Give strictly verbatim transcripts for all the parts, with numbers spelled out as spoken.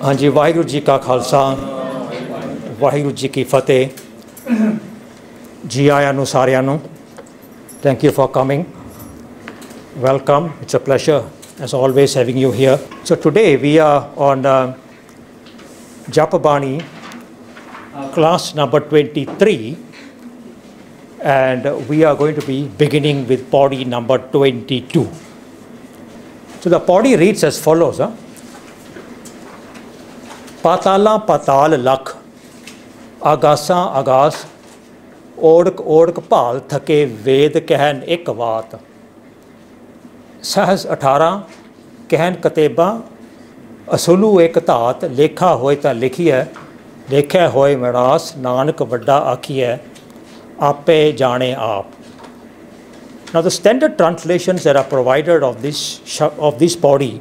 हाँ जी, वाहिगुरु जी का खालसा वाहिगुरु जी की फतेह। जी आया नु सारियां नु। Thank you for coming. Welcome. It's a pleasure as always having you here. So today we are on uh, Japabani class number twenty-three, and we are going to be beginning with Pauri number twenty-two. So the Pauri reads as follows. Huh? Patala patal lakh, agasa agas, ओढ़क ओढ़क भाल थके वेद कहन एक बात, सहज अठारह कहन कतेबा, असुलू एक धात, लेखा होए ता लिखिए, लेखा होए मरास, नानक वड्डा आखिए, आपे जाने आप. Now the standard translations that are provided of this of this body,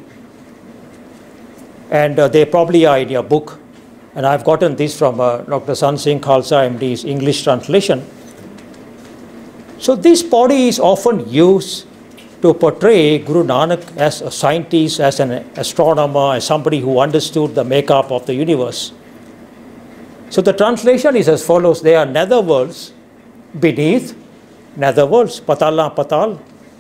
and uh, they probably are in your book, and I've gotten this from uh, Doctor San Singh Khalsa M D's English translation. So this body is often used to portray Guru Nanak as a scientist, as an astronomer, as somebody who understood the makeup of the universe. So the translation is as follows: there are nether worlds beneath nether worlds, patala patal,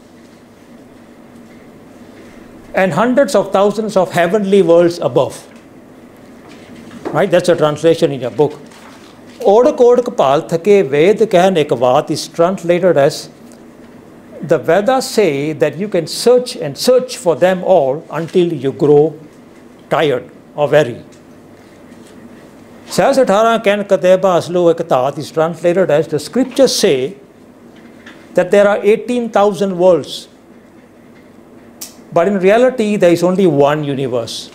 and hundreds of thousands of heavenly worlds above. Right, that's a translation in your book. Odak odak pal thake ved kahan ek baat is translated as, the Vedas say that you can search and search for them all until you grow tired or weary. Sahas athara kahan kateba aslu ek taat is translated as, the scriptures say that there are eighteen thousand worlds, but in reality there is only one universe.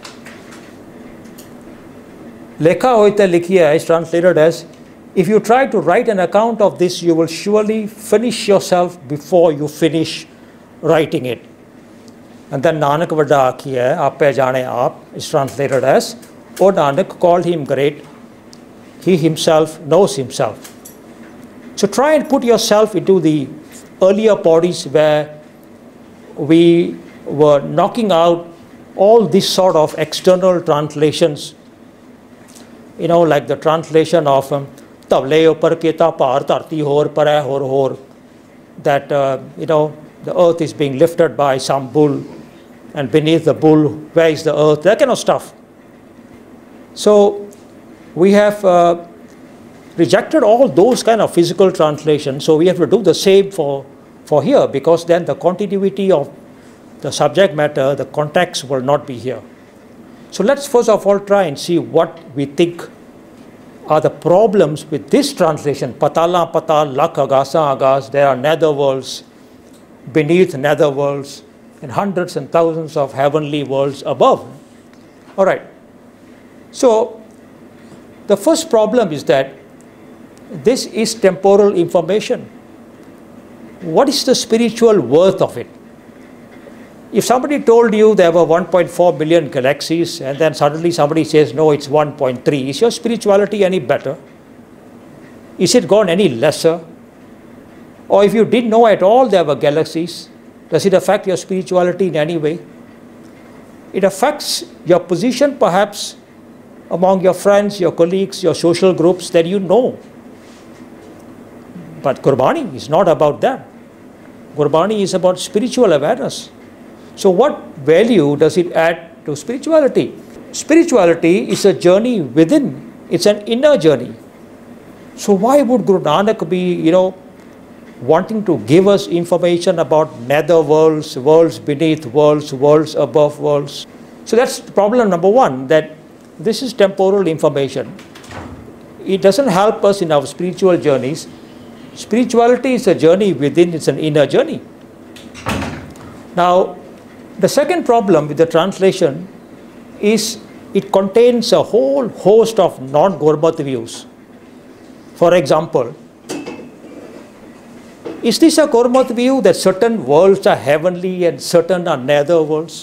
Lekha hoita likhiya is translated as, if you try to write an account of this, you will surely finish yourself before you finish writing it. And then Nanak Vadda Akhiya, Ape Jane Aap, is translated as, O Nanak, call him great, he himself knows himself. So try and put yourself into the earlier bodies where we were knocking out all these sort of external translations. You know, like the translation of Tavle upar keta par dharti hor parai hor hor, that uh, you know, the earth is being lifted by some bull, and beneath the bull, where is the earth? That kind of stuff. So we have uh, rejected all those kind of physical translations. So we have to do the same for for here, because then the continuity of the subject matter, the context will not be here. So let's first of all try and see what we think are the problems with this translation. Patala patal, lak agasa agas, there are nether worlds, beneath nether worlds, and hundreds and thousands of heavenly worlds above. All right. So the first problem is that this is temporal information. What is the spiritual worth of it? If somebody told you there were one point four billion galaxies, and then suddenly somebody says, no, it's one point three, is your spirituality any better? Is it gone any lesser? Or if you didn't know at all there were galaxies, does it affect your spirituality in any way? It affects your position perhaps among your friends, your colleagues, your social groups that you know. But Gurbani is not about that. Gurbani is about spiritual awareness. So what value does it add to spirituality? Spirituality is a journey within. It's an inner journey. So why would Guru Nanak be, you know, wanting to give us information about nether worlds, worlds beneath worlds, worlds above worlds? So that's problem number one, that this is temporal information. It doesn't help us in our spiritual journeys. Spirituality is a journey within, it's an inner journey. Now, the second problem with the translation is it contains a whole host of non-Gurmat views. For example, is this a Gurmat view that certain worlds are heavenly and certain are nether worlds?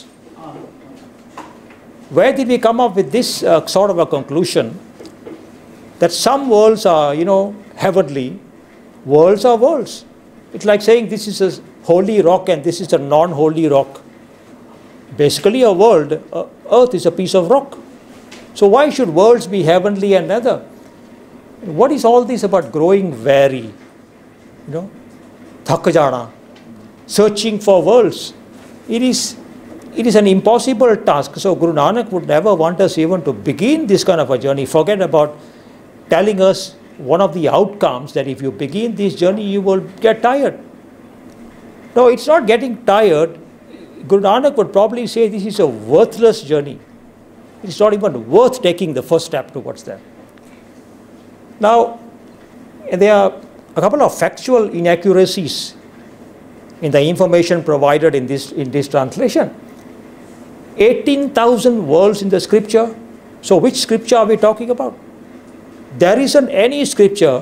Where did we come up with this uh, sort of a conclusion that some worlds are, you know, heavenly, worlds are worlds? It's like saying this is a holy rock and this is a non-holy rock. Basically, a world, uh, Earth is a piece of rock. So why should worlds be heavenly and other? What is all this about growing weary? You know, thak jana, searching for worlds. It is, it is an impossible task. So Guru Nanak would never want us even to begin this kind of a journey. Forget about telling us one of the outcomes that if you begin this journey, you will get tired. No, it's not getting tired. Guru Nanak would probably say this is a worthless journey. It's not even worth taking the first step towards that. Now, there are a couple of factual inaccuracies in the information provided in this, in this translation. eighteen thousand worlds in the scripture. So which scripture are we talking about? There isn't any scripture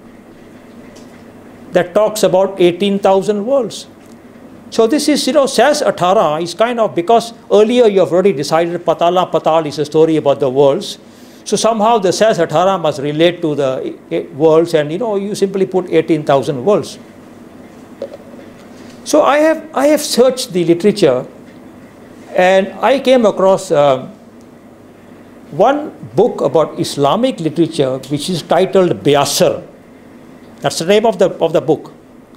that talks about eighteen thousand worlds. So this is, you know, says Athara is kind of, because earlier you have already decided Patala Patal is a story about the worlds. So somehow the says Athara must relate to the worlds, and you know, you simply put eighteen thousand worlds. So I have, I have searched the literature, and I came across uh, one book about Islamic literature which is titled Bayasir. That's the name of the, of the book.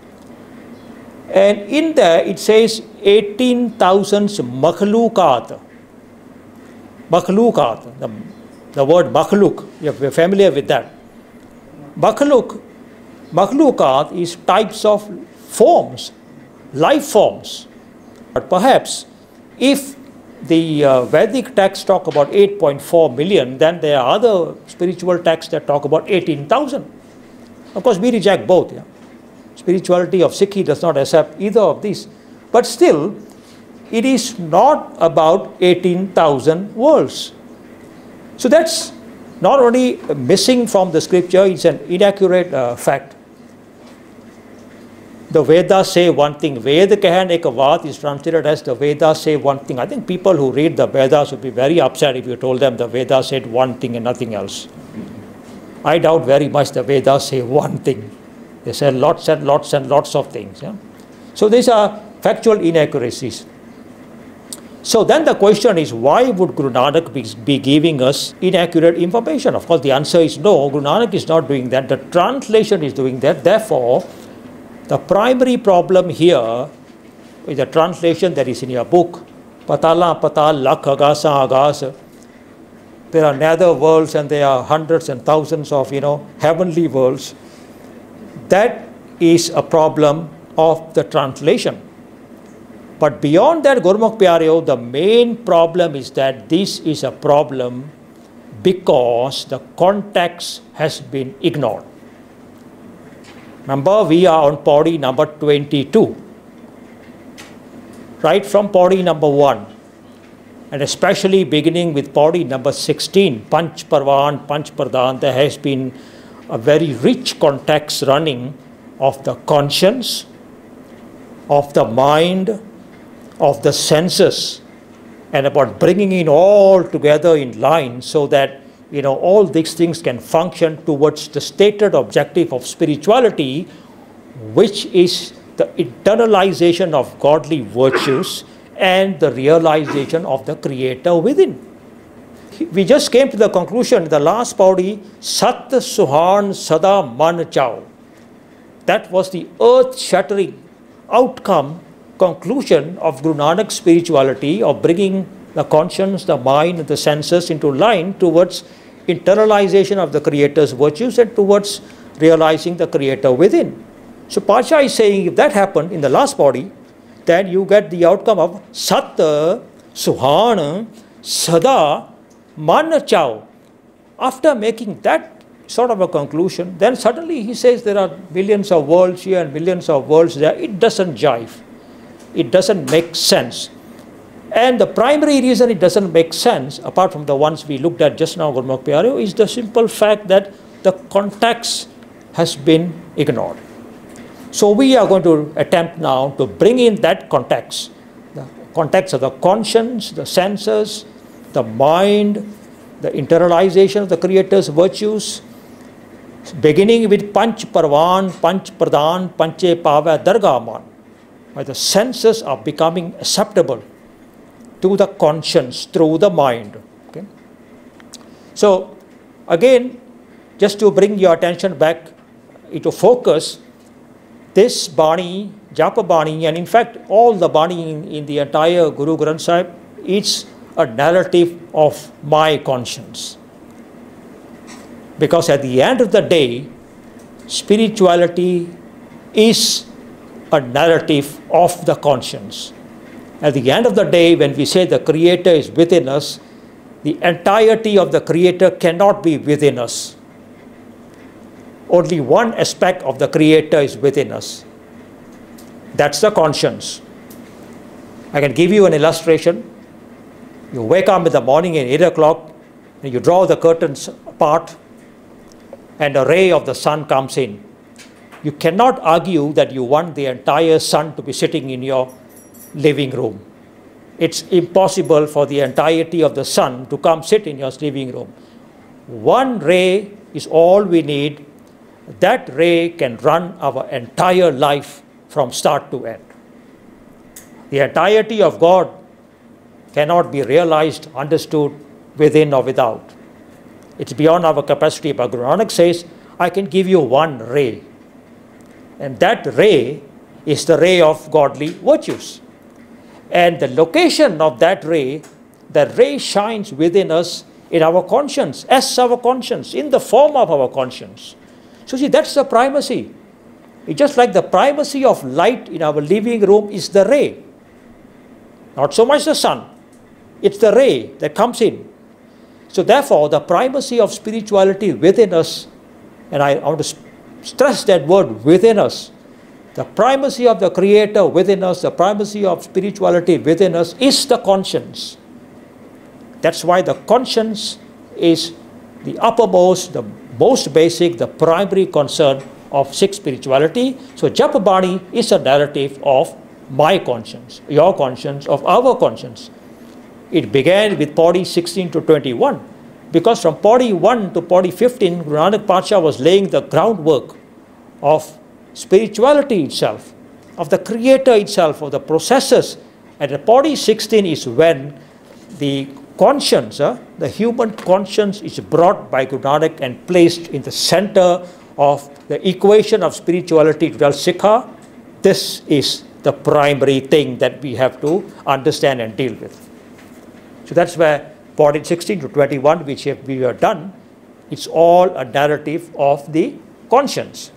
And in there it says eighteen thousand makhlukat. Makhlukat, the, the word makhluk, you're familiar with that. Makhluk, makhlukat is types of forms, life forms. But perhaps if the uh, Vedic texts talk about eight point four million, then there are other spiritual texts that talk about eighteen thousand. Of course, we reject both. Yeah? Spirituality of Sikhi does not accept either of these. But still, it is not about eighteen thousand worlds. So that's not only missing from the scripture, it's an inaccurate uh, fact. The Vedas say one thing. Ved kahan ek vaat is translated as the Vedas say one thing. I think people who read the Vedas would be very upset if you told them the Vedas said one thing and nothing else. I doubt very much the Vedas say one thing. They say lots and lots and lots of things. Yeah? So these are factual inaccuracies. So then the question is, why would Guru Nanak be, be giving us inaccurate information? Of course, the answer is no. Guru Nanak is not doing that. The translation is doing that. Therefore, the primary problem here is the translation that is in your book. Patala patal lakh agasa agasa. There are nether worlds and there are hundreds and thousands of, you know, heavenly worlds. That is a problem of the translation. But beyond that, Gurmukh Pyareo, the main problem is that this is a problem because the context has been ignored. Remember, we are on Pauri number twenty-two. Right from Pauri number one. And especially beginning with Pauri number sixteen, Panch Parvan, Panch Pradhan, there has been a very rich context running of the conscience, of the mind, of the senses, and about bringing it all together in line so that, you know, all these things can function towards the stated objective of spirituality, which is the internalization of godly virtues and the realization of the Creator within. We just came to the conclusion in the last Pauri, Sat Suhan Sada Man Chao. That was the earth-shattering outcome, conclusion of Guru Nanak's spirituality, of bringing the conscience, the mind, the senses into line towards internalization of the Creator's virtues and towards realizing the Creator within. So Pasha is saying, if that happened in the last Pauri, then you get the outcome of Sat Suhan Sada Man Chao. After making that sort of a conclusion, then suddenly he says there are millions of worlds here and millions of worlds there. It doesn't jive. It doesn't make sense. And the primary reason it doesn't make sense, apart from the ones we looked at just now, Gurmukh Pyareo, is the simple fact that the context has been ignored. So we are going to attempt now to bring in that context, the context of the conscience, the senses, the mind, the internalization of the Creator's virtues, beginning with Panch Parvan, Panch Pradhan, Panche Pava Dargaman, where the senses are becoming acceptable to the conscience through the mind. Okay? So again, just to bring your attention back into focus, this Bani, Japa Bani, and in fact all the Bani in, in the entire Guru Granth Sahib, it's a narrative of my conscience. Because at the end of the day, spirituality is a narrative of the conscience. At the end of the day, when we say the Creator is within us, the entirety of the Creator cannot be within us. Only one aspect of the Creator is within us. That's the conscience. I can give you an illustration. You wake up in the morning at eight o'clock, and you draw the curtains apart, and a ray of the sun comes in. You cannot argue that you want the entire sun to be sitting in your living room. It's impossible for the entirety of the sun to come sit in your living room. One ray is all we need. That ray can run our entire life from start to end. The entirety of God cannot be realized, understood within or without. It's beyond our capacity. But Guru Nanak says, I can give you one ray. And that ray is the ray of godly virtues. And the location of that ray, the ray shines within us in our conscience, as our conscience, in the form of our conscience. So see, that's the primacy. It's just like the primacy of light in our living room is the ray. Not so much the sun. It's the ray that comes in. So therefore, the primacy of spirituality within us, and I want to stress that word, within us, the primacy of the Creator within us, the primacy of spirituality within us is the conscience. That's why the conscience is the uppermost, the most basic, the primary concern of Sikh spirituality. So Japa Bani is a narrative of my conscience, your conscience, of our conscience. It began with Pauri sixteen to twenty-one, because from Pauri one to Pauri fifteen, Guru Nanak Pacha was laying the groundwork of spirituality itself, of the Creator itself, of the processes. And at Pauri sixteen is when the conscience, uh, the human conscience, is brought by Guru Nanak and placed in the center of the equation of spirituality to tell Sikha, this is the primary thing that we have to understand and deal with. So that's where Pauri sixteen to twenty-one, which we have done, it's all a narrative of the conscience.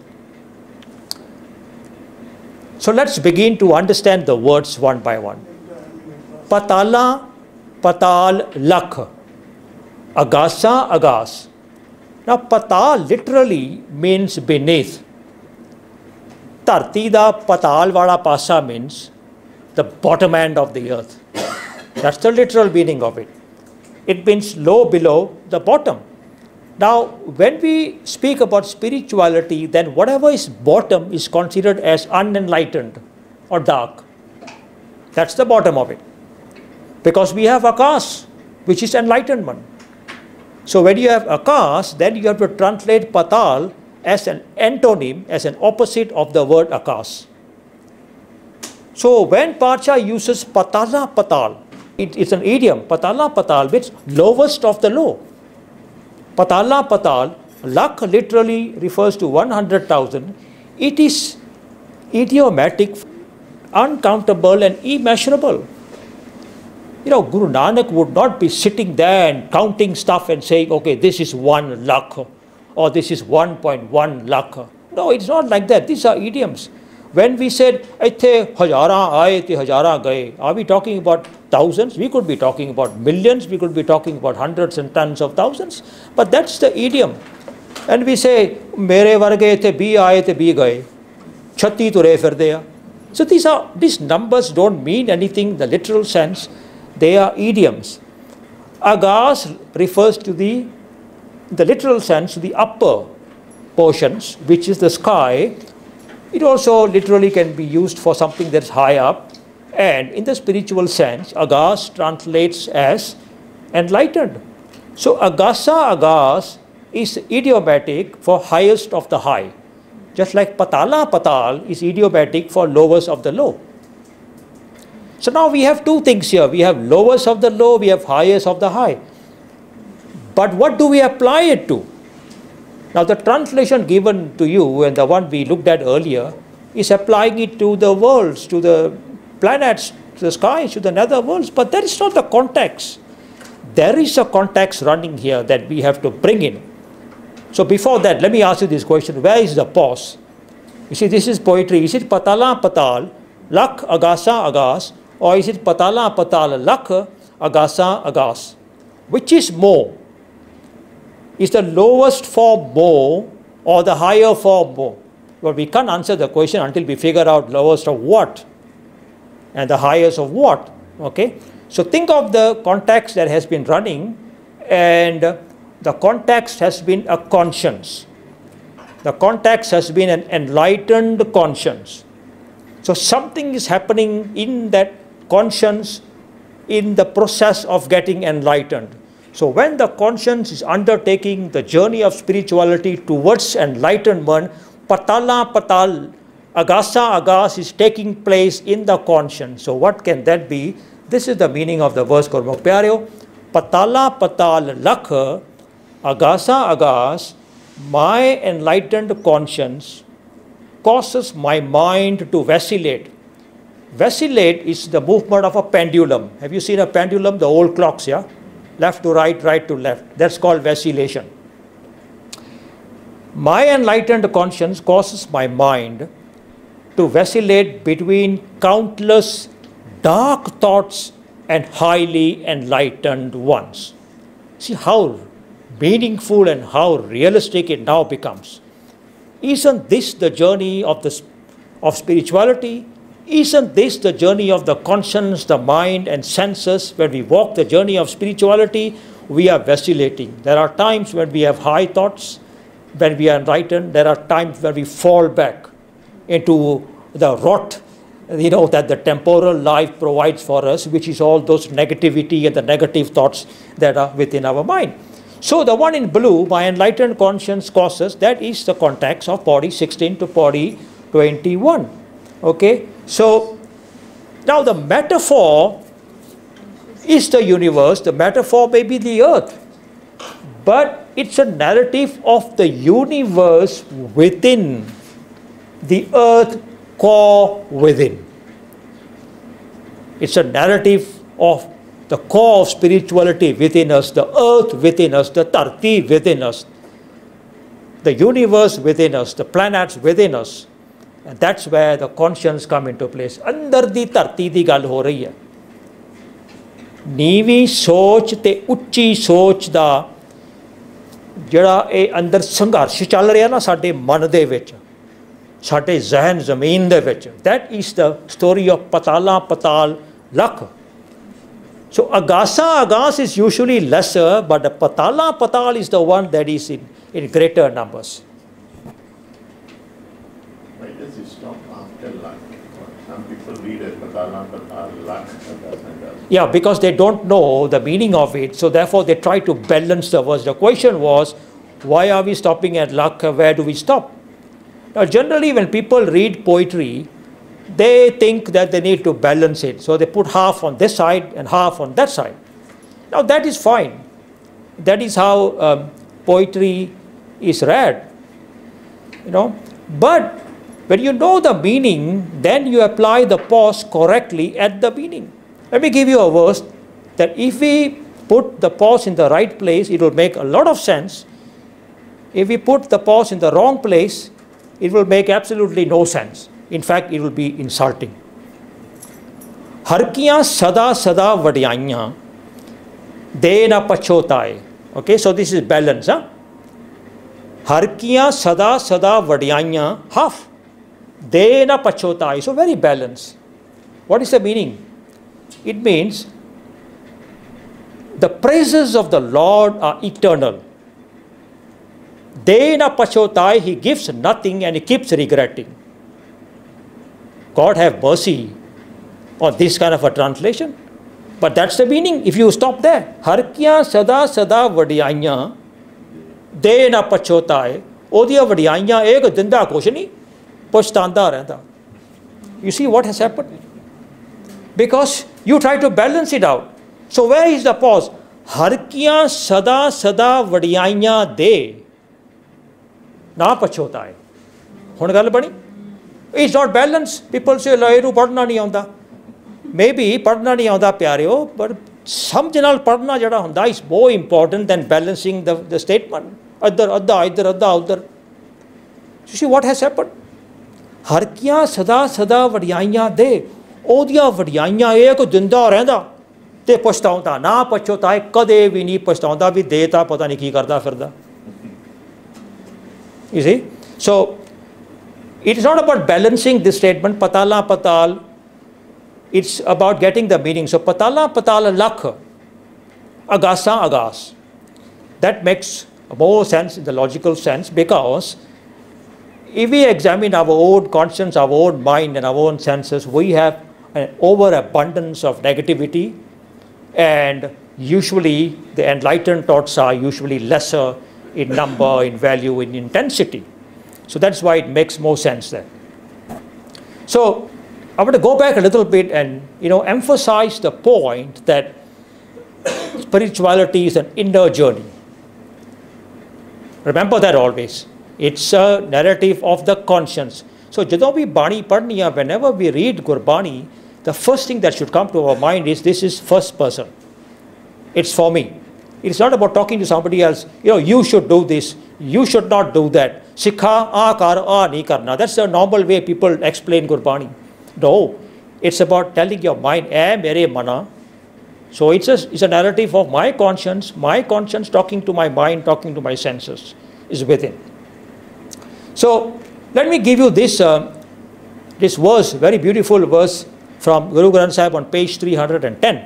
So let's begin to understand the words one by one. Patala, patal, lakh. Agasa, agas. Now patal literally means beneath. Dharti da patal vada pasa means the bottom end of the earth. That's the literal meaning of it. It means low below the bottom. Now, when we speak about spirituality, then whatever is bottom is considered as unenlightened or dark. That's the bottom of it. Because we have akas, which is enlightenment. So when you have akas, then you have to translate patal as an antonym, as an opposite of the word akas. So when Pacha uses patala patal, it is an idiom, patala patal, which lowest of the low. Patala patal, lakh literally refers to one hundred thousand. It is idiomatic, uncountable and immeasurable. You know, Guru Nanak would not be sitting there and counting stuff and saying, okay, this is one lakh or this is one point one lakh. No, it's not like that. These are idioms. When we said, Aithe hajara aaye, te hajara gaye, are we talking about thousands? We could be talking about millions. We could be talking about hundreds and tons of thousands. But that's the idiom. And we say, mere varge the bhi aaye te bhi gaye, chhatti ture firdeya. So these are these numbers don't mean anything in the literal sense. They are idioms. Agas refers to the, the literal sense, to the upper portions, which is the sky. It also literally can be used for something that's high up. And in the spiritual sense, agas translates as enlightened. So agasa agas is idiomatic for highest of the high. Just like patala patal is idiomatic for lowest of the low. So now we have two things here. We have lowest of the low, we have highest of the high. But what do we apply it to? Now the translation given to you and the one we looked at earlier is applying it to the worlds, to the planets, to the skies, to the nether worlds, but that is not the context. There is a context running here that we have to bring in. So before that, let me ask you this question: where is the pause? You see, this is poetry. Is it patala patal, lak agasa agas, or is it patala patal, lak agasa agas? Which is more? Is the lowest form more or the higher form more? Well, we can't answer the question until we figure out lowest of what and the highest of what. Okay? So think of the context that has been running, and the context has been a conscience. The context has been an enlightened conscience. So something is happening in that conscience in the process of getting enlightened. So when the conscience is undertaking the journey of spirituality towards enlightenment, patala patal, agasa agas is taking place in the conscience. So what can that be? This is the meaning of the verse, Gurmukh Pyareo. Patala patal lakh, agasa agas, my enlightened conscience causes my mind to vacillate. Vacillate is the movement of a pendulum. Have you seen a pendulum? The old clocks, yeah? Left to right, right to left. That's called vacillation. My enlightened conscience causes my mind to vacillate between countless dark thoughts and highly enlightened ones. See how meaningful and how realistic it now becomes. Isn't this the journey of, the, of spirituality? Isn't this the journey of the conscience, the mind and senses? When we walk the journey of spirituality, we are vacillating. There are times when we have high thoughts, when we are enlightened. There are times when we fall back into the rot, you know, that the temporal life provides for us, which is all those negativity and the negative thoughts that are within our mind. So the one in blue, my enlightened conscience causes, that is the context of body sixteen to body twenty-one. Okay, so now the metaphor is the universe, the metaphor may be the earth, but it's a narrative of the universe within the earth core within. It's a narrative of the core of spirituality within us, the earth within us, the Tarti within us, the universe within us, the planets within us. And that's where the conscience come into place. Andar di Tarti di gal ho rahi hai. ਨੀਵੀਂ ਸੋਚ ਤੇ ਉੱਚੀ ਸੋਚ ਦਾ ਜਿਹੜਾ ਇਹ ਅੰਦਰ ਸੰਘਰਸ਼ ਚੱਲ ਰਿਹਾ ਨਾ ਸਾਡੇ ਮਨ ਦੇ ਵਿੱਚ, ਸਾਡੇ ਜ਼ਹਿਨ ਜ਼ਮੀਨ ਦੇ ਵਿੱਚ, that is the story of patala patal lakh. So agasa agas is usually lesser, but the patala patal is the one that is in, in greater numbers. Why does it stop after lakh? Some people read it patala patal lakh. Yeah, because they don't know the meaning of it, so therefore they try to balance the verse. The question was, why are we stopping at lakh? Where do we stop? Now generally when people read poetry, they think that they need to balance it. So they put half on this side and half on that side. Now that is fine. That is how um, poetry is read. You know. But when you know the meaning, then you apply the pause correctly at the meaning. Let me give you a verse that if we put the pause in the right place, it will make a lot of sense. If we put the pause in the wrong place, it will make absolutely no sense. In fact, it will be insulting. Harkiyan sada sada vadiyaiyan de na pachotaye. Okay, so this is balance. Huh? Harkiyan sada sada vadiyaiyan half de na pachotaye. So very balanced. What is the meaning? It means the praises of the Lord are eternal. De na pachotai, he gives nothing and he keeps regretting. God have mercy on this kind of a translation. But that's the meaning if you stop there. Harkiyan sada sada vadiyaiyan de na pachotai. Odiya vadiyaiyan ek dinda kuch nahi, pachtaanda rehta. You see what has happened? Because you try to balance it out. So where is the pause? ਹਰ ਕੀਆਂ ਸਦਾ ਸਦਾ ਵਡਿਆਈਆਂ ਦੇ ਨਾ ਪਛੋਤਾਏ। ਹੁਣ ਗੱਲ ਬਣੀ। It's not balance. People say ਲੈ ਇਹਨੂੰ ਪੜ੍ਹਨਾ ਨਹੀਂ ਆਉਂਦਾ। ਮੇ ਬੀ ਪੜ੍ਹਨਾ ਨਹੀਂ ਆਉਂਦਾ ਪਿਆਰਿਓ, ਪਰ ਸਮਝ ਨਾਲ ਪੜ੍ਹਨਾ ਜਿਹੜਾ ਹੁੰਦਾ is more important than balancing the the statement. ਇੱਧਰ ਅੱਧਾ ਇੱਧਰ ਅੱਧਾ ਉੱਧਰ। You see what has happen. ਹਰ ਕੀਆਂ ਸਦਾ ਸਦਾ ਵਡਿਆਈਆਂ ਦੇ, ਉਹਦੀਆਂ ਵਡਿਆਈਆਂ ਇਹ ਕੋਈ ਦਿੰਦਾ ਰਹਿੰਦਾ ਤੇ ਪਛਤਾਉਂਦਾ ਨਾ ਪਛਤਾਏ। ਕਦੇ ਵੀ ਨਹੀਂ ਪਛਤਾਉਂਦਾ ਵੀ ਦੇ ਤਾਂ ਪਤਾ ਨਹੀਂ ਕੀ ਕਰਦਾ ਫਿਰਦਾ। You see? So, it is not about balancing this statement, patala patal. It's about getting the meaning. So, patala patal lakh, agasa agas. That makes more sense in the logical sense, because if we examine our own conscience, our own mind and our own senses, we have an overabundance of negativity, and usually the enlightened thoughts are usually lesser in number, in value, in intensity. So that's why it makes more sense there. So I want to go back a little bit and, you know, emphasize the point that spirituality is an inner journey. Remember that always. It's a narrative of the conscience. So ਜਦੋਂ ਵੀ ਬਾਣੀ ਪੜ੍ਹਨੀ ਆ, whenever we read Gurbani, the first thing that should come to our mind is this is first person. It's for me. It's not about talking to somebody else. You know, you should do this. You should not do that. Sikha, aa kar, aa nahi karna. That's the normal way people explain Gurbani. No, it's about telling your mind, eh, mere mana. So it's a, it's a narrative of my conscience. My conscience talking to my mind, talking to my senses is within. So let me give you this, uh, this verse, very beautiful verse from Guru Granth Sahib on page three hundred ten.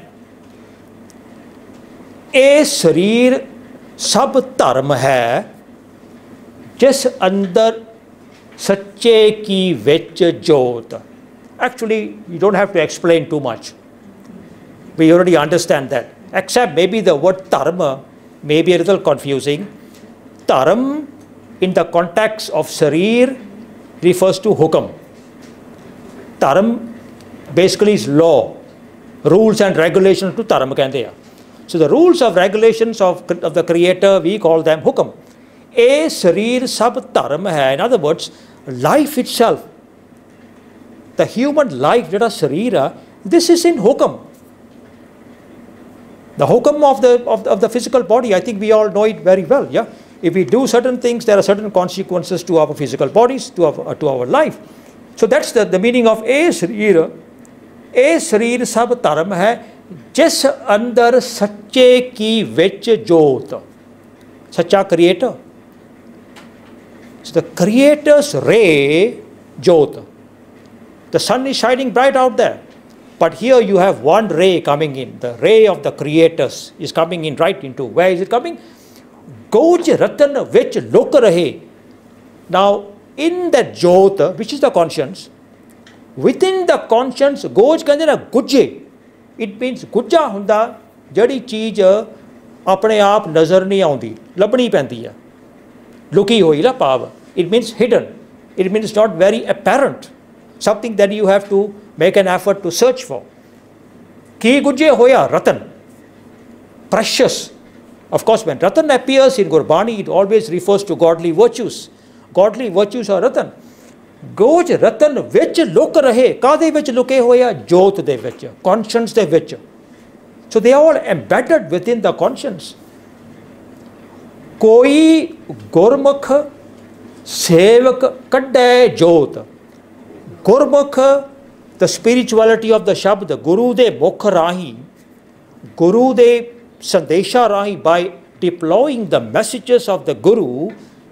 ਇਹ ਸਰੀਰ ਸਭ ਧਰਮ ਹੈ ਜਿਸ ਅੰਦਰ ਸੱਚੇ ਕੀ ਵਿੱਚ ਜੋਤ। Actually, you don't have to explain too much. We already understand that. Except maybe the word dharma may be a little confusing. Dharm in the context of sarir refers to hukam. Dharm basically is law, rules and regulations to dharm ਕਹਿੰਦੇ ਆ। So the rules of regulations of, of the creator, we call them hukam. A sarir sab dharm hai. In other words, life itself, the human life, jada sarira, this is in hukam. The hukam of the, of the, of the physical body, I think we all know it very well. Yeah? If we do certain things, there are certain consequences to our physical bodies, to our, to our life. So that's the, the meaning of a sarir. A sarir sab dharm hai. जिस अंदर सच्चे की विच जोत, सच्चा creator. So the creator's ray, jot. The sun is shining bright out there, but here you have one ray coming in. The ray of the creators is coming in right into. Where is it coming? Goj ratan vich lok rahe. Now in that jot, which is the conscience, within the conscience, goj kande na gujje. It means ਗੁੱਜਾ ਹੁੰਦਾ ਜਿਹੜੀ ਚੀਜ਼ ਆਪਣੇ ਆਪ ਨਜ਼ਰ ਨਹੀਂ ਆਉਂਦੀ, ਲੱਭਣੀ ਪੈਂਦੀ ਹੈ, ਲੁਕੀ ਹੋਈ ਨਾ ਭਾਵ। It means hidden. It means not very apparent. Something that you have to make an effort to search for. ਕੀ ਗੁੱਜੇ ਹੋਇਆ? ਰਤਨ, precious. Of course, when ratan appears in Gurbani, it always refers to godly virtues. Godly virtues are ratan. ਗੋਜ ਰਤਨ ਵਿੱਚ ਲੁਕ ਰਹੇ। ਕਾਹਦੇ ਵਿੱਚ ਲੁਕੇ ਹੋਏ ਆ? ਜੋਤ ਦੇ ਵਿੱਚ, conscience ਦੇ ਵਿੱਚ। So they are all embedded within the conscience. ਕੋਈ ਗੁਰਮੁਖ ਸੇਵਕ ਕੱਢੇ ਜੋਤ। ਗੁਰਮੁਖ, the spirituality of the ਸ਼ਬਦ, ਗੁਰੂ ਦੇ ਮੁਖ ਰਾਹੀਂ, ਗੁਰੂ ਦੇ ਸੰਦੇਸ਼ਾਂ ਰਾਹੀਂ, by deploying the messages of the Guru.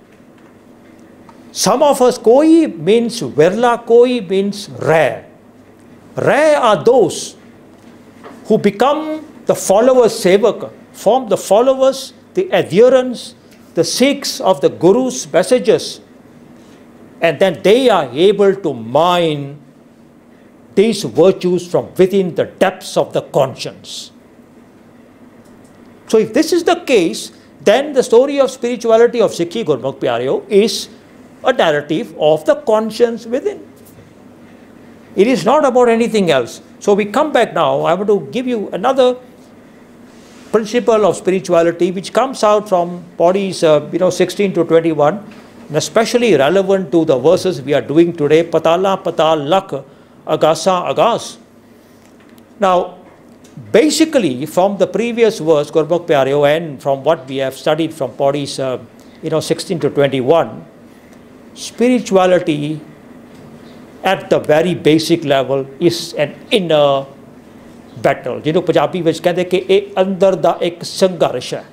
Some of us, koi means virla, koi means rare. Rare are those who become the followers, sevak, form the followers, the adherents, the Sikhs of the Guru's messages. And then they are able to mine these virtues from within the depths of the conscience. So if this is the case, then the story of spirituality of Sikhi Gurmukh Pyareo is a narrative of the conscience within. It is not about anything else. So we come back now. I want to give you another principle of spirituality which comes out from bodies uh, you know, sixteen to twenty-one, and especially relevant to the verses we are doing today, Patala Patal Lak Agasa Agas. Now, basically from the previous verse, Gurmukh Pyareo, and from what we have studied from bodies uh, you know, sixteen to twenty-one, spirituality at the very basic level is an inner battle. ਜਿਹਨੂੰ ਪੰਜਾਬੀ ਵਿੱਚ ਕਹਿੰਦੇ ਕਿ ਇਹ ਅੰਦਰ ਦਾ ਇੱਕ ਸੰਘਰਸ਼ ਹੈ।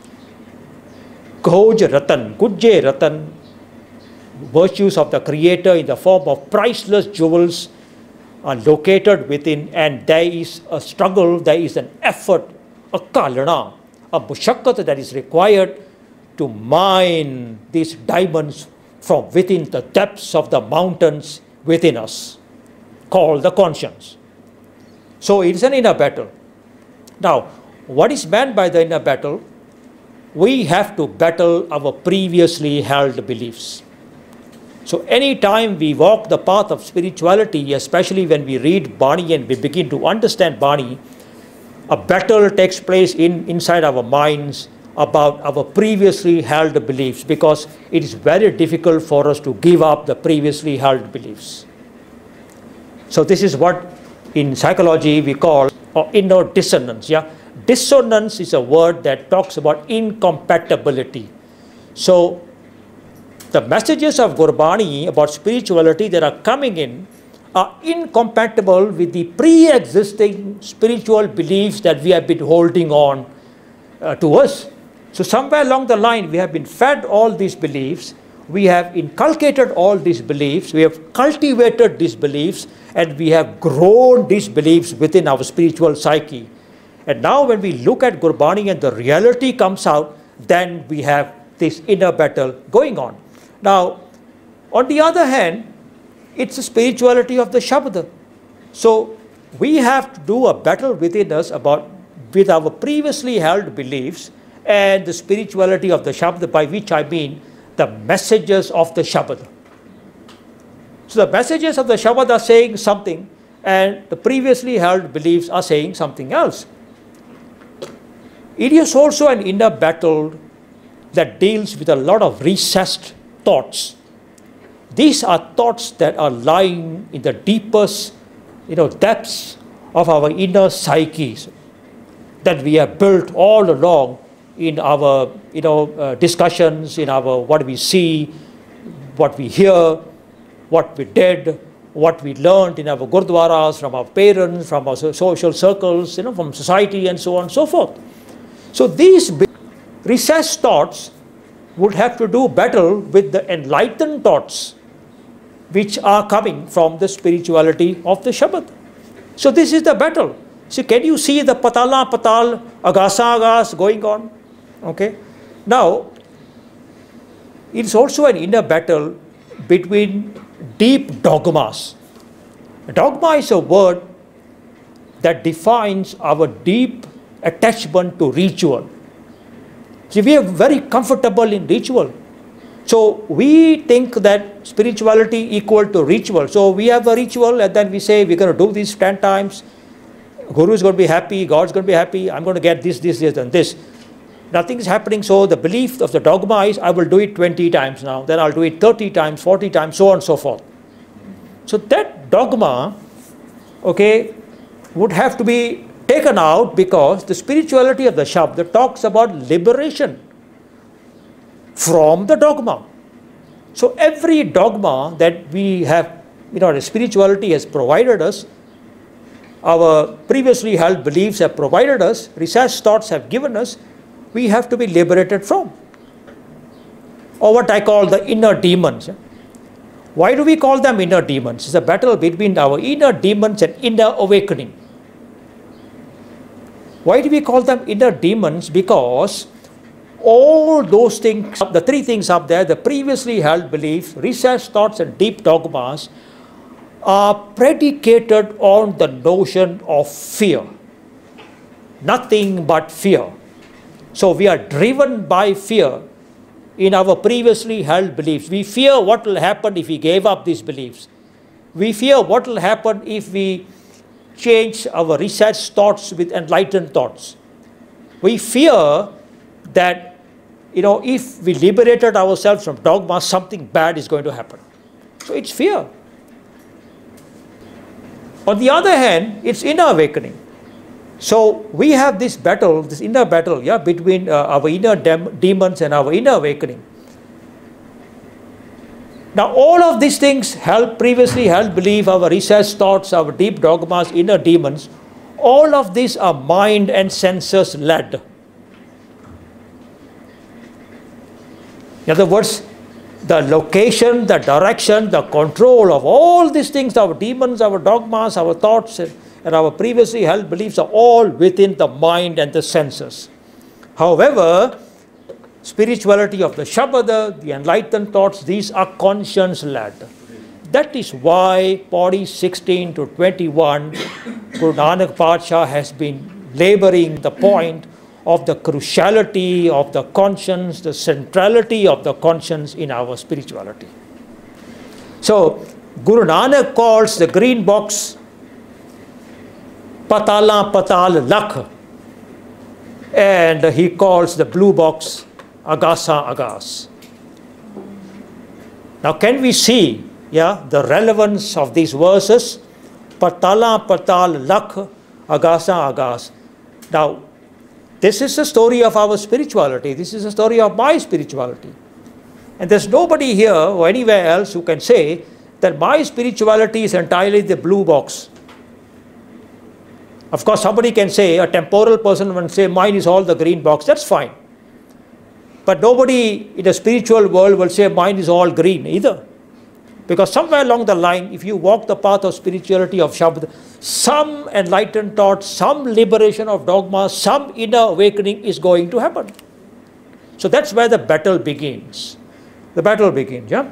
ਖੋਜ ਰਤਨ, ਗੁੱਝੇ ਰਤਨ, virtues of the Creator in the form of priceless jewels are located within, and there is a struggle, there is an effort, a kalana, a mushakkat that is required to mine these diamonds from within the depths of the mountains within us, called the conscience. So it is an inner battle. Now, what is meant by the inner battle? We have to battle our previously held beliefs. So any time we walk the path of spirituality, especially when we read Bani and we begin to understand Bani, a battle takes place in, inside our minds about our previously held beliefs, because it is very difficult for us to give up the previously held beliefs. So this is what in psychology we call or inner dissonance. Yeah, dissonance is a word that talks about incompatibility. So the messages of Gurbani about spirituality that are coming in are incompatible with the pre-existing spiritual beliefs that we have been holding on uh, to us. So somewhere along the line we have been fed all these beliefs, we have inculcated all these beliefs, we have cultivated these beliefs, and we have grown these beliefs within our spiritual psyche. And now when we look at Gurbani and the reality comes out, then we have this inner battle going on. Now, on the other hand, it's the spirituality of the Shabda. So we have to do a battle within us about with our previously held beliefs and the spirituality of the Shabda, by which I mean the messages of the Shabda. So the messages of the Shabda are saying something, and the previously held beliefs are saying something else. It is also an inner battle that deals with a lot of recessed thoughts. These are thoughts that are lying in the deepest, you know, depths of our inner psyches that we have built all along in our, you know, uh, discussions, in our what we see, what we hear, what we did, what we learned in our gurdwaras, from our parents, from our social circles, you know, from society, and so on and so forth. So these recessed thoughts would have to do battle with the enlightened thoughts which are coming from the spirituality of the Shabad. So this is the battle. So can you see the patala patal, agasa agas going on? Okay. Now, it's also an inner battle between deep dogmas. Dogma is a word that defines our deep attachment to ritual. See, we are very comfortable in ritual. So we think that spirituality equal to ritual. So we have a ritual and then we say we're going to do this ten times. Guru is going to be happy, God's going to be happy, I'm going to get this, this, this and this. Nothing is happening, so the belief of the dogma is I will do it twenty times now, then I'll do it thirty times, forty times, so on and so forth. So that dogma, okay, would have to be taken out, because the spirituality of the Shabda talks about liberation from the dogma. So every dogma that we have, you know, the spirituality has provided us, our previously held beliefs have provided us, recessed thoughts have given us, we have to be liberated from. Or what I call the inner demons. Why do we call them inner demons? It's a battle between our inner demons and inner awakening. Why do we call them inner demons? Because all those things, the three things up there, the previously held beliefs, recessed thoughts and deep dogmas, are predicated on the notion of fear. Nothing but fear. So we are driven by fear in our previously held beliefs. We fear what will happen if we gave up these beliefs. We fear what will happen if we change our recessed thoughts with enlightened thoughts. We fear that, you know, if we liberated ourselves from dogma, something bad is going to happen. So it's fear. On the other hand, it's inner awakening. So we have this battle, this inner battle, yeah, between uh, our inner dem demons and our inner awakening. Now all of these things, held previously held belief, our recessed thoughts, our deep dogmas, inner demons, all of these are mind and senses led. In other words, the location, the direction, the control of all these things, our demons, our dogmas, our thoughts, and, and our previously held beliefs are all within the mind and the senses. However, spirituality of the Shabada, the enlightened thoughts, these are conscience-led. That is why Pauri sixteen to twenty-one, Guru Nanak Padsha has been laboring the point of the cruciality of the conscience, the centrality of the conscience in our spirituality. So, Guru Nanak calls the green box Patala Patal Lakh, and he calls the blue box Agasa Agas. Now, can we see, yeah, the relevance of these verses? Patala Patal Lakh, Agasa Agas. Now, this is the story of our spirituality. This is the story of my spirituality. And there's nobody here or anywhere else who can say that my spirituality is entirely the blue box. Of course, somebody can say, a temporal person will say, mine is all the green box. That's fine. But nobody in the spiritual world will say, mine is all green either. Because somewhere along the line, if you walk the path of spirituality of Shabda, some enlightened thought, some liberation of dogma, some inner awakening is going to happen. So that's where the battle begins. The battle begins, yeah?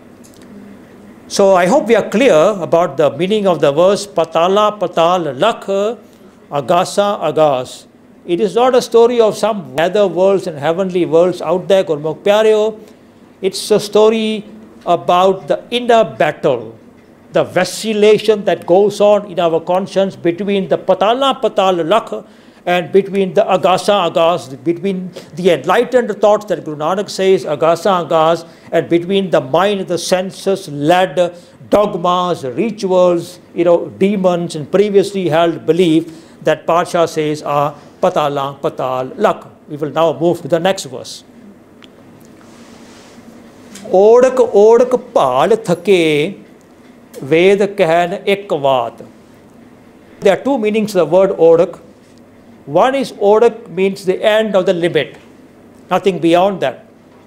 So I hope we are clear about the meaning of the verse, Patala Patal Lakh, Agasa Agas. It is not a story of some nether worlds and heavenly worlds out there, Gurmukh Pyareo. It's a story about the inner battle, the vacillation that goes on in our conscience between the Patala Patal Lakh and between the Agasa Agas, between the enlightened thoughts that Guru Nanak says, Agasa Agas, and between the mind, the senses led dogmas, rituals, you know, demons, and previously held belief that Padsha says are Patala Patal Lakh. We will now move to the next verse. Odak odak pal thake ved kahan ek vaat. There are two meanings to the word odak. One is odak means the end of the limit, nothing beyond that.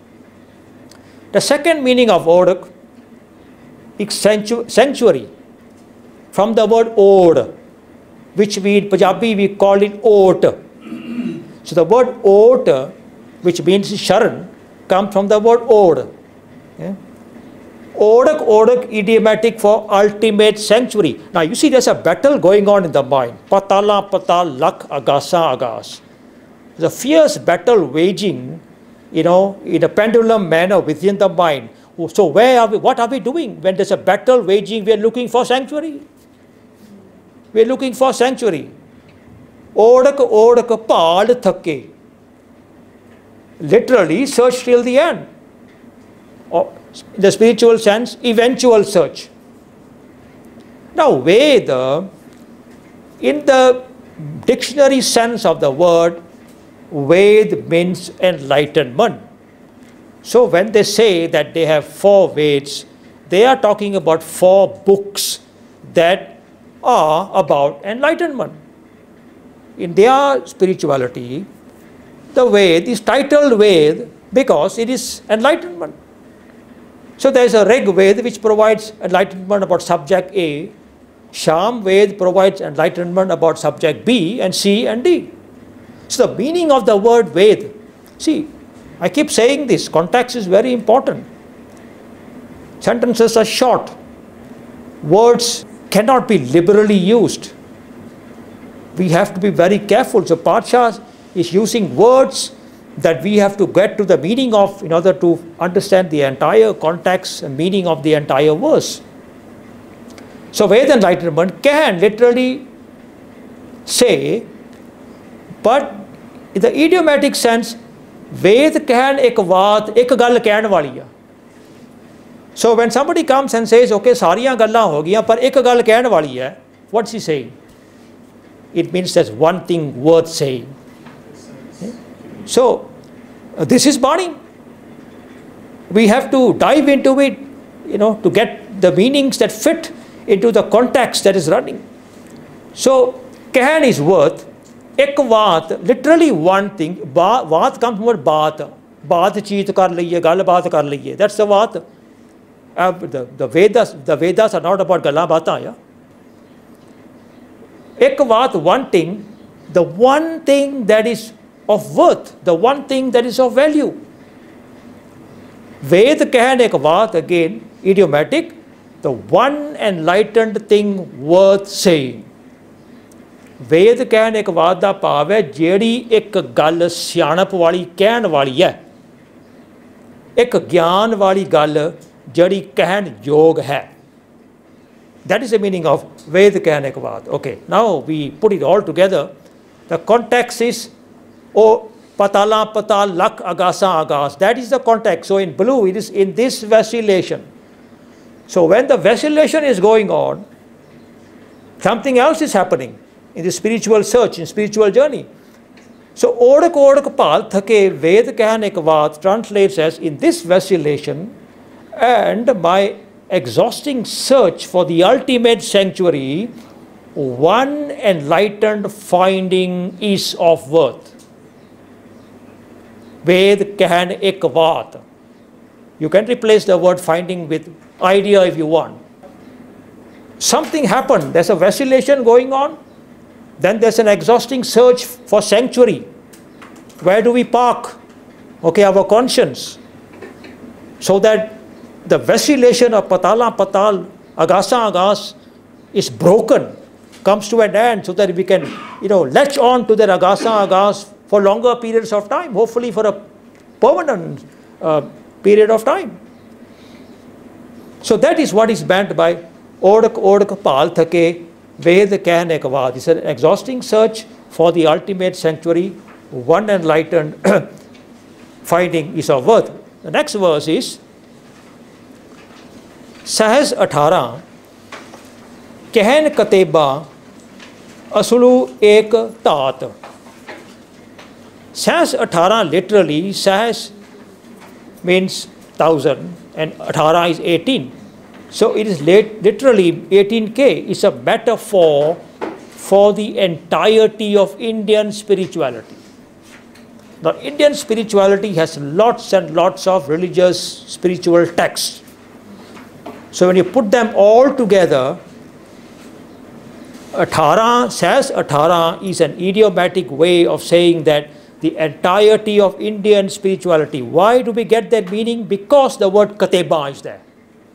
The second meaning of odak is sanctuary, from the word od, which we in Punjabi we call it ot. So the word ot, which means sharan, comes from the word od. Yeah. Odak, odak, idiomatic for ultimate sanctuary. Now you see there's a battle going on in the mind. Patala, patal, lak, agasa, agas. There's a fierce battle waging, you know, in a pendulum manner within the mind. So where are we, what are we doing? When there's a battle waging, we are looking for sanctuary. We are looking for sanctuary. Odak, odak, pal, thake. Literally, search till the end. Or, in the spiritual sense, eventual search. Now, Veda, in the dictionary sense of the word, Ved means enlightenment. So, when they say that they have four Veds, they are talking about four books that are about enlightenment. In their spirituality, the Ved is titled Ved because it is enlightenment. So there is a Rig Ved which provides enlightenment about subject A, Sham Ved provides enlightenment about subject B and C and D. So the meaning of the word Ved, see, I keep saying this, context is very important. Sentences are short. Words cannot be liberally used. We have to be very careful. So Padsha is using words that we have to get to the meaning of in order to understand the entire context and meaning of the entire verse. So Ved enlightenment can literally say, but In the idiomatic sense, Ved कहन एक बात एक गल कहन वाली है. So when somebody comes and says, okay, सारियां गल्लां हो गईयां पर एक गल कहन वाली है, what's he saying? It means there's one thing worth saying. So uh, this is Bani. We have to dive into it, you know, to get the meanings that fit into the context that is running. So कहन is worth. एक बात, literally one thing. बात comes from बात. बातचीत कर लइए, गल बात कर लइए. That's the बात. Uh, the, the Vedas, the Vedas are not about गल्लां बातां. Yeah? एक बात, one thing, the one thing that is of worth, the one thing that is of value. Ved कहन एक बात, again, idiomatic, the one enlightened thing worth saying. वेद कहन एक बात का भाव है जेड़ी एक गल सियाणप वाली कहन वाली है, एक ज्ञान वाली गल जड़ी कहन योग है. That is the meaning of Ved कहन एक बात. Okay, now we put it all together. The context is O patala patal lak agasa agas. That is the context. So in blue it is in this vacillation. So when the vacillation is going on, something else is happening in the spiritual search, in spiritual journey. So odak odak pal thake Ved कहन एक बात translates as in this vacillation and by exhausting search for the ultimate sanctuary, one enlightened finding is of worth. Ved कहन एक बात. You can replace the word finding with idea if you want. Something happened, there's a vacillation going on, then there's an exhausting search for sanctuary. Where do we park? Okay, our conscience. So that the vacillation of patala patal, agasa agas is broken, comes to an end, so that we can, you know, latch on to that agasa agas for longer periods of time, hopefully for a permanent uh, period of time. So that is what is meant by odak odak pal thake Ved कहन एक बात. It's an exhausting search for the ultimate sanctuary, one enlightened finding is of worth. The next verse is Sahas अठारह कहन कतेबा असलु एक तात. Sahas अठारह literally, Sahas means thousand and अठारह is eighteen. So it is late, literally eighteen K is a metaphor for the entirety of Indian spirituality. Now Indian spirituality has lots and lots of religious spiritual texts. So when you put them all together, अठारह, says अठारह is an idiomatic way of saying that the entirety of Indian spirituality. Why do we get that meaning? Because the word Kateba is there.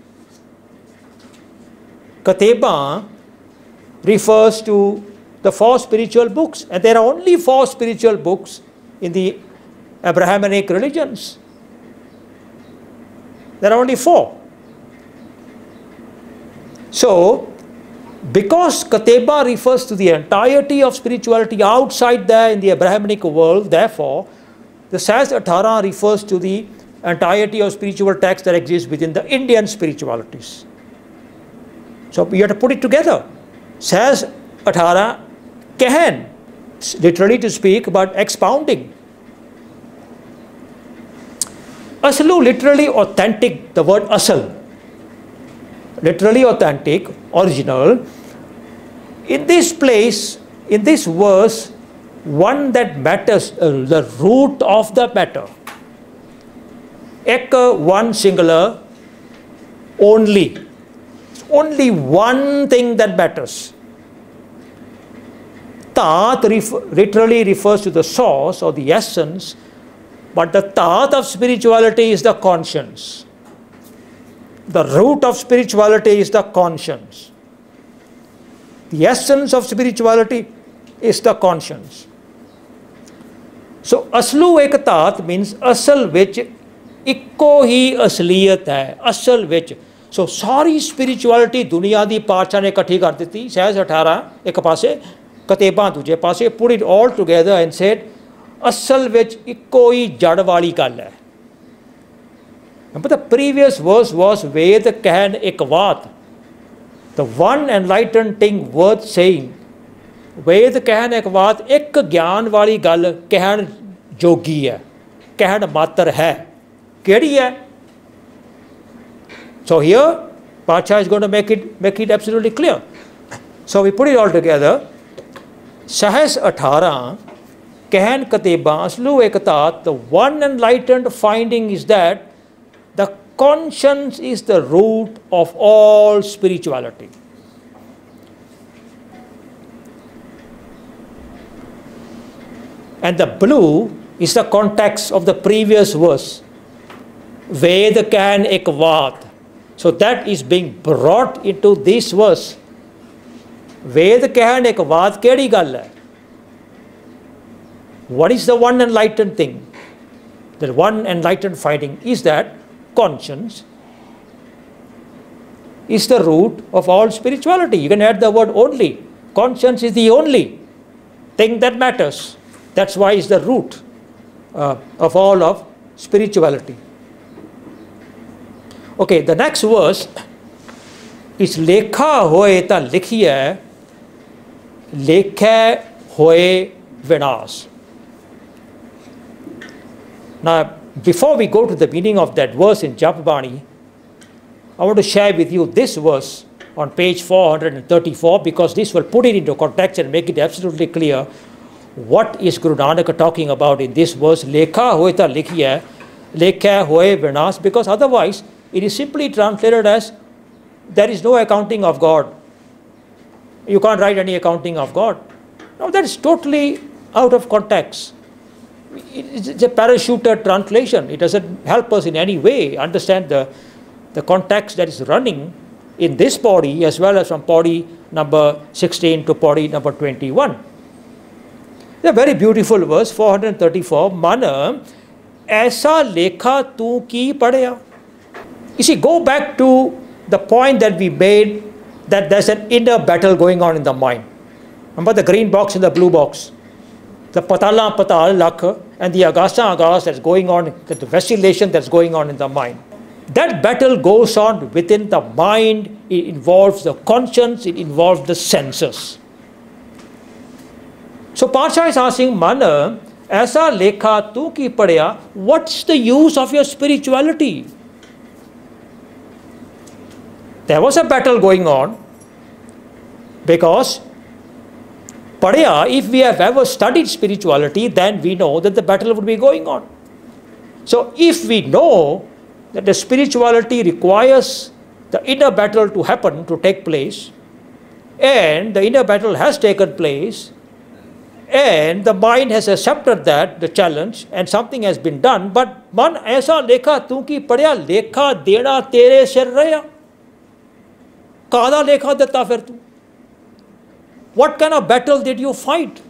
Kateba refers to the four spiritual books, and there are only four spiritual books in the Abrahamic religions. There are only four. So, because Kateba refers to the entirety of spirituality outside there in the Abrahamic world, therefore, the Sahas अठारह refers to the entirety of spiritual texts that exist within the Indian spiritualities. So you have to put it together. Sahas अठारह कहन, literally to speak, but expounding. Aslu, literally authentic, the word asal. Literally authentic, original. In this place, in this verse, one that matters, uh, the root of the matter. Ek, one singular, only. Only one thing that matters. Tat ref literally refers to the source or the essence, but the tat of spirituality is the conscience. The root of spirituality is the conscience. The essence of spirituality is the conscience. So, aslu ek tat means asal vich ikko hi asliyat hai, asal vich. So, सारी spirituality दुनिया दी पातशाह ने इकट्ठी कर दी थी. सहज अठारह एक पासे, कतेबा दूजे पासे, put it all together and said, ਅਸਲ ਵਿੱਚ ਇੱਕੋ ਹੀ ਜੜ ਵਾਲੀ ਗੱਲ ਹੈ। But the previous verse was Ved Kahan Ekvat, the one enlightened thing worth saying. Ved Kahan Ekvat, ek gyan wali gal kahan jogi hai, kahan matar hai. Kehdi hai? So here, Pacha is going to make it, make it absolutely clear. So we put it all together. Sahas Athara, Kahan Kateba, Aslu Ekatat, the one enlightened finding is that the conscience is the root of all spirituality. And the blue is the context of the previous verse. Ved Kahan Ekvat. So that is being brought into this verse. Ved Kahan Ekvat kehdi gal hai? What is the one enlightened thing? The one enlightened finding is that conscience is the root of all spirituality. You can add the word only. Conscience is the only thing that matters. That's why it's the root uh, of all of spirituality. Okay, the next verse is Lekha hoye ta likhiye, Lekha hoye vinas. Now, before we go to the meaning of that verse in Japabani, I want to share with you this verse on page four hundred thirty-four, because this will put it into context and make it absolutely clear what is Guru Nanak talking about in this verse. Lekha hoye ta likhiye, Lekha hoye vinas, because otherwise it is simply translated as there is no accounting of God. You can't write any accounting of God. No, that is totally out of context. It's a parachuted translation. It doesn't help us in any way understand the, the context that is running in this body as well as from body number sixteen to body number twenty-one. It's a very beautiful verse, four hundred thirty-four. Mana, aisa lekha tu ki padya. You see, go back to the point that we made, that there's an inner battle going on in the mind. Remember the green box and the blue box? The patala patal lakh and the agasa agas that's going on, the vacillation that's going on in the mind. That battle goes on within the mind. It involves the conscience, it involves the senses. So Pacha is asking, Mana, aisa lekha tu ki padya, what's the use of your spirituality? There was a battle going on because Padya, if we have ever studied spirituality, then we know that the battle would be going on. So if we know that the spirituality requires the inner battle to happen, to take place, and the inner battle has taken place, and the mind has accepted that, the challenge, and something has been done, but man aisa lekha tu ki padya, lekha dena tere sir raya. Kada lekha datta fir tu? What kind of battle did you fight?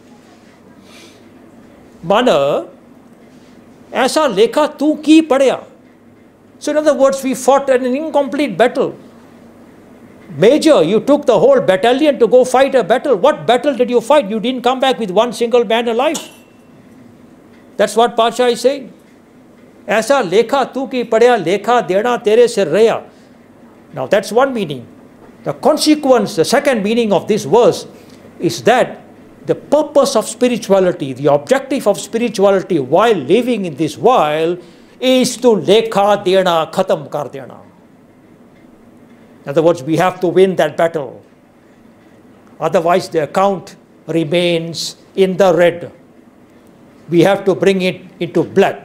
Mana, aisa lekha tu ki padya. So in other words, we fought an incomplete battle. Major, you took the whole battalion to go fight a battle. What battle did you fight? You didn't come back with one single man alive. That's what Pacha is saying. Aisa lekha tu ki padya, lekha dena tere sir raya. Now that's one meaning. The consequence, the second meaning of this verse is that the purpose of spirituality, the objective of spirituality while living in this world is to lekha dena, khatam kar dena. In other words, we have to win that battle. Otherwise the account remains in the red. We have to bring it into black.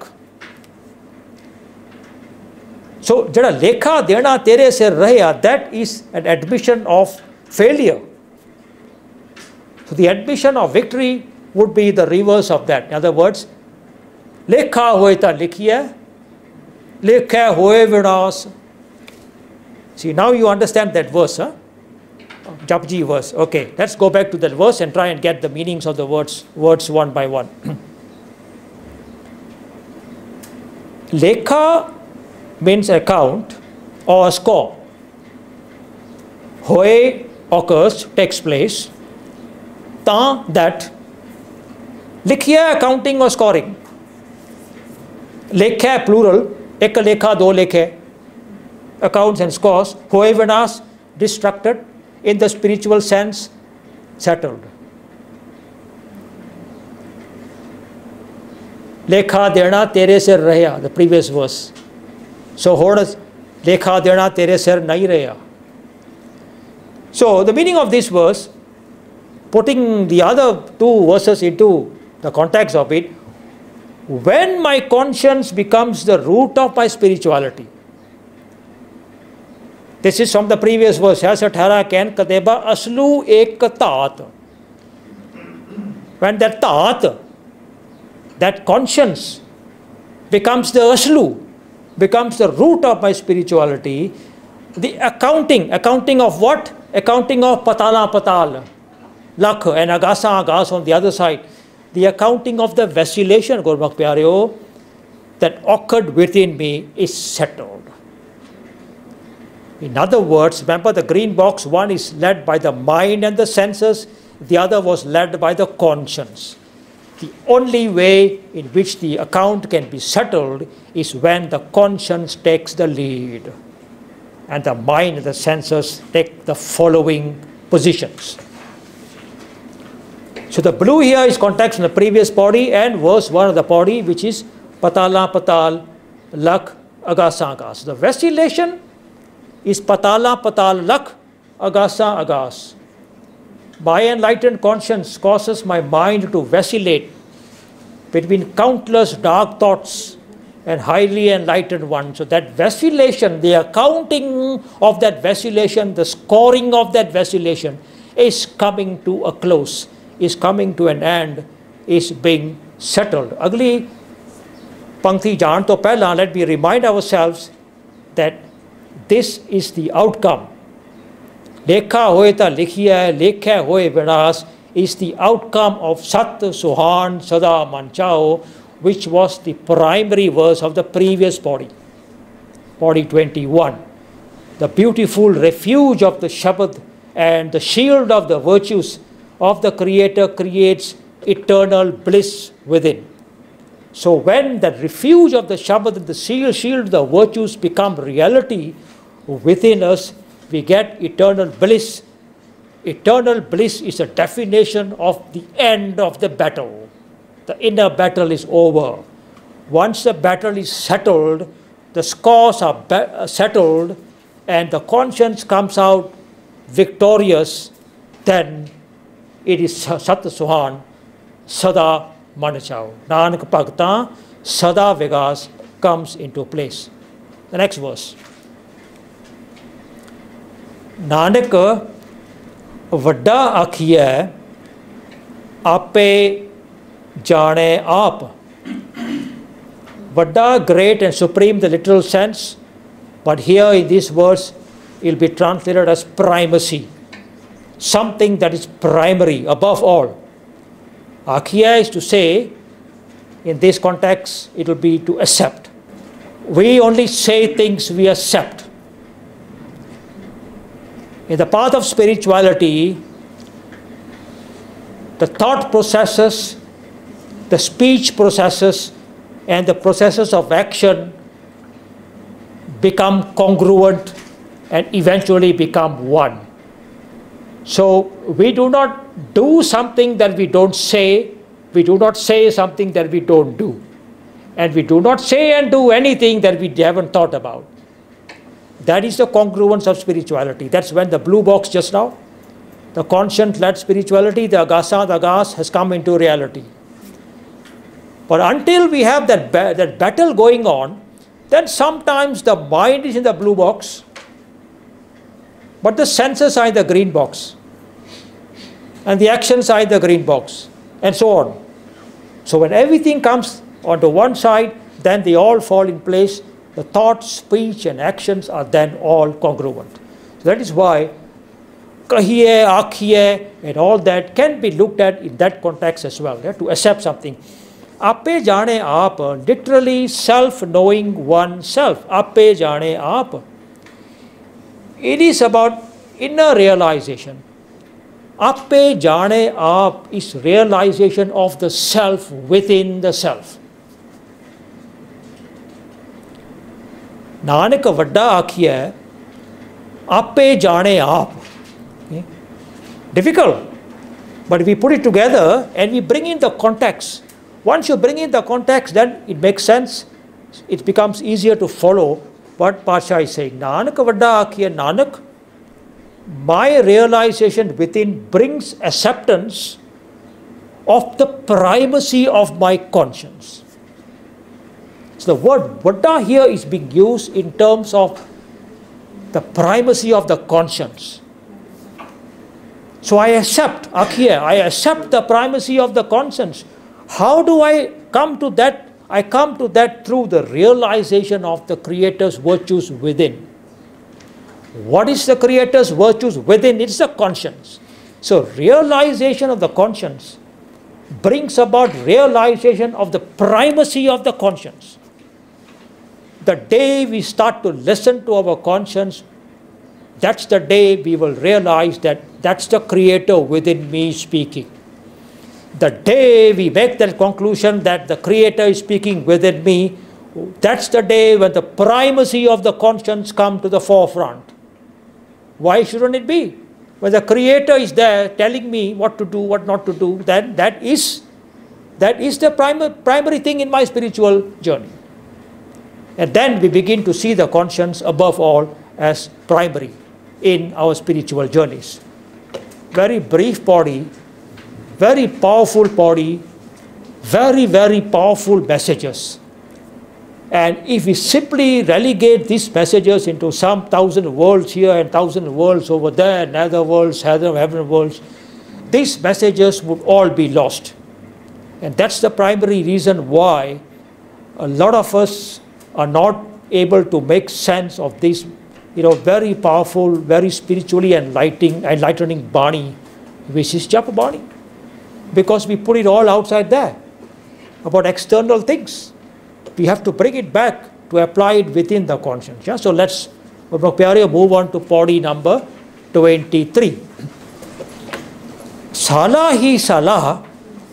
So, jada lekha dena tere se rahya, that is an admission of failure. So, the admission of victory would be the reverse of that. In other words, lekha hoye ta likhiye, lekha hoye vinas. See, now you understand that verse, huh? Japji verse. Okay, let's go back to that verse and try and get the meanings of the words, words one by one. Lekha means account or score. Hoye occurs, takes place. Ta, that. लिखिए accounting or scoring. लेखे plural, एक लेखा दो लेखे, accounts and scores, whoever asks, distracted, in the spiritual sense, settled. लेखा देना तेरे सिर रहा, the previous verse. So hold us, लेखा देना तेरे सिर नहीं रहा. So the meaning of this verse, putting the other two verses into the context of it, when my conscience becomes the root of my spirituality. This is from the previous verse. When that taat, that conscience becomes the aslu, becomes the root of my spirituality, the accounting, accounting of what? Accounting of patala patal, lakh and agasa agas on the other side. The accounting of the vacillation, Gurmukh Pyareo, that occurred within me is settled. In other words, remember the green box, one is led by the mind and the senses, the other was led by the conscience. The only way in which the account can be settled is when the conscience takes the lead and the mind and the senses take the following positions. So the blue here is context in the previous body and verse one of the body, which is patala patal, lak, agasa agas. The vacillation is patala patal, lak, agasa agas. My enlightened conscience causes my mind to vacillate between countless dark thoughts and highly enlightened ones. So that vacillation, the accounting of that vacillation, the scoring of that vacillation is coming to a close, is coming to an end, is being settled. Agli Pankti Jaan to Pehla, let me remind ourselves that this is the outcome. Lekha hoye ta likhiya, lekha hoye vinas is the outcome of Sat Suhan Sada Manchao, which was the primary verse of the previous body, body twenty-one. The beautiful refuge of the Shabad and the shield of the virtues of the Creator creates eternal bliss within. So when the refuge of the Shabad and the shield, shield the virtues become reality within us, we get eternal bliss. Eternal bliss is a definition of the end of the battle. The inner battle is over. Once the battle is settled, the scores are settled, and the conscience comes out victorious, then it is Sat Suhan, Sada Manachao. Nanak Bhagta, Sada Vigas comes into place. The next verse. Nanak Vadda Akhiya Ape Jane Aap. Vadda, great and supreme, the literal sense, but here in this verse it will be translated as primacy. Something that is primary, above all. Akhiya is to say, in this context, it will be to accept. We only say things we accept. In the path of spirituality, the thought processes, the speech processes, and the processes of action become congruent and eventually become one. So we do not do something that we don't say, we do not say something that we don't do, and we do not say and do anything that we haven't thought about. That is the congruence of spirituality. That's when the blue box just now, the conscience-led spirituality, the agasa, the agas has come into reality. But until we have that, ba that battle going on, then sometimes the mind is in the blue box, but the senses are in the green box, and the actions are in the green box, and so on. So when everything comes onto one side, then they all fall in place. The thoughts, speech, and actions are then all congruent. So that is why kahiye, akhiye, and all that can be looked at in that context as well, yeah, to accept something. Ape jane aap, literally self-knowing oneself. Ape jane aap. It is about inner realization. Appe jane aap is realization of the self within the self. Nanak vadda akhiya appe jane aap. Difficult. But we put it together and we bring in the context. Once you bring in the context, then it makes sense. It becomes easier to follow what Pasha is saying. Nanak vadda akhiya Nanak, my realization within brings acceptance of the primacy of my conscience. So the word vadda here is being used in terms of the primacy of the conscience. So I accept, akhiya, I accept the primacy of the conscience. How do I come to that? I come to that through the realization of the Creator's virtues within. What is the Creator's virtues within? It's the conscience. So realization of the conscience brings about realization of the primacy of the conscience. The day we start to listen to our conscience, that's the day we will realize that that's the Creator within me speaking. The day we make that conclusion that the Creator is speaking within me, that's the day when the primacy of the conscience comes to the forefront. Why shouldn't it be? When the Creator is there telling me what to do, what not to do, then that is, that is the primary, primary thing in my spiritual journey. And then we begin to see the conscience above all as primary in our spiritual journeys. Very brief body, very powerful body, very, very powerful messages. And if we simply relegate these messages into some thousand worlds here and thousand worlds over there, nether worlds, heaven, heaven worlds, these messages would all be lost. And that's the primary reason why a lot of us are not able to make sense of this, you know, very powerful, very spiritually enlightening, enlightening Bani, which is Japa Bani. Because we put it all outside there, about external things. We have to bring it back to apply it within the conscience. Yeah? So let's move on to body number twenty-three. Salah hi salah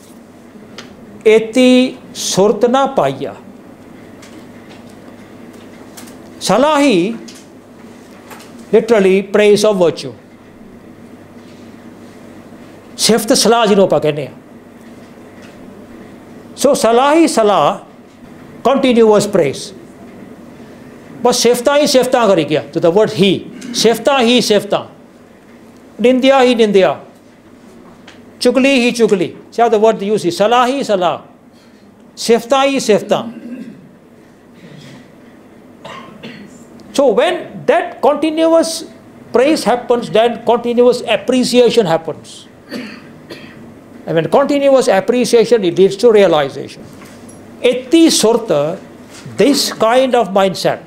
eti surtna paya. Salahi, literally praise of virtue. Sifta salah jino pa kehne. So salahi salah, continuous praise. But sifta hi sifta kari kya. So the word he. Sifta hi sifta. Nindya hi nindya. Chugli hi chugli. See how the word used is salah hi salah. Sifta hi sifta. So when that continuous praise happens, then continuous appreciation happens. And when continuous appreciation, it leads to realization. Eti surta, this kind of mindset,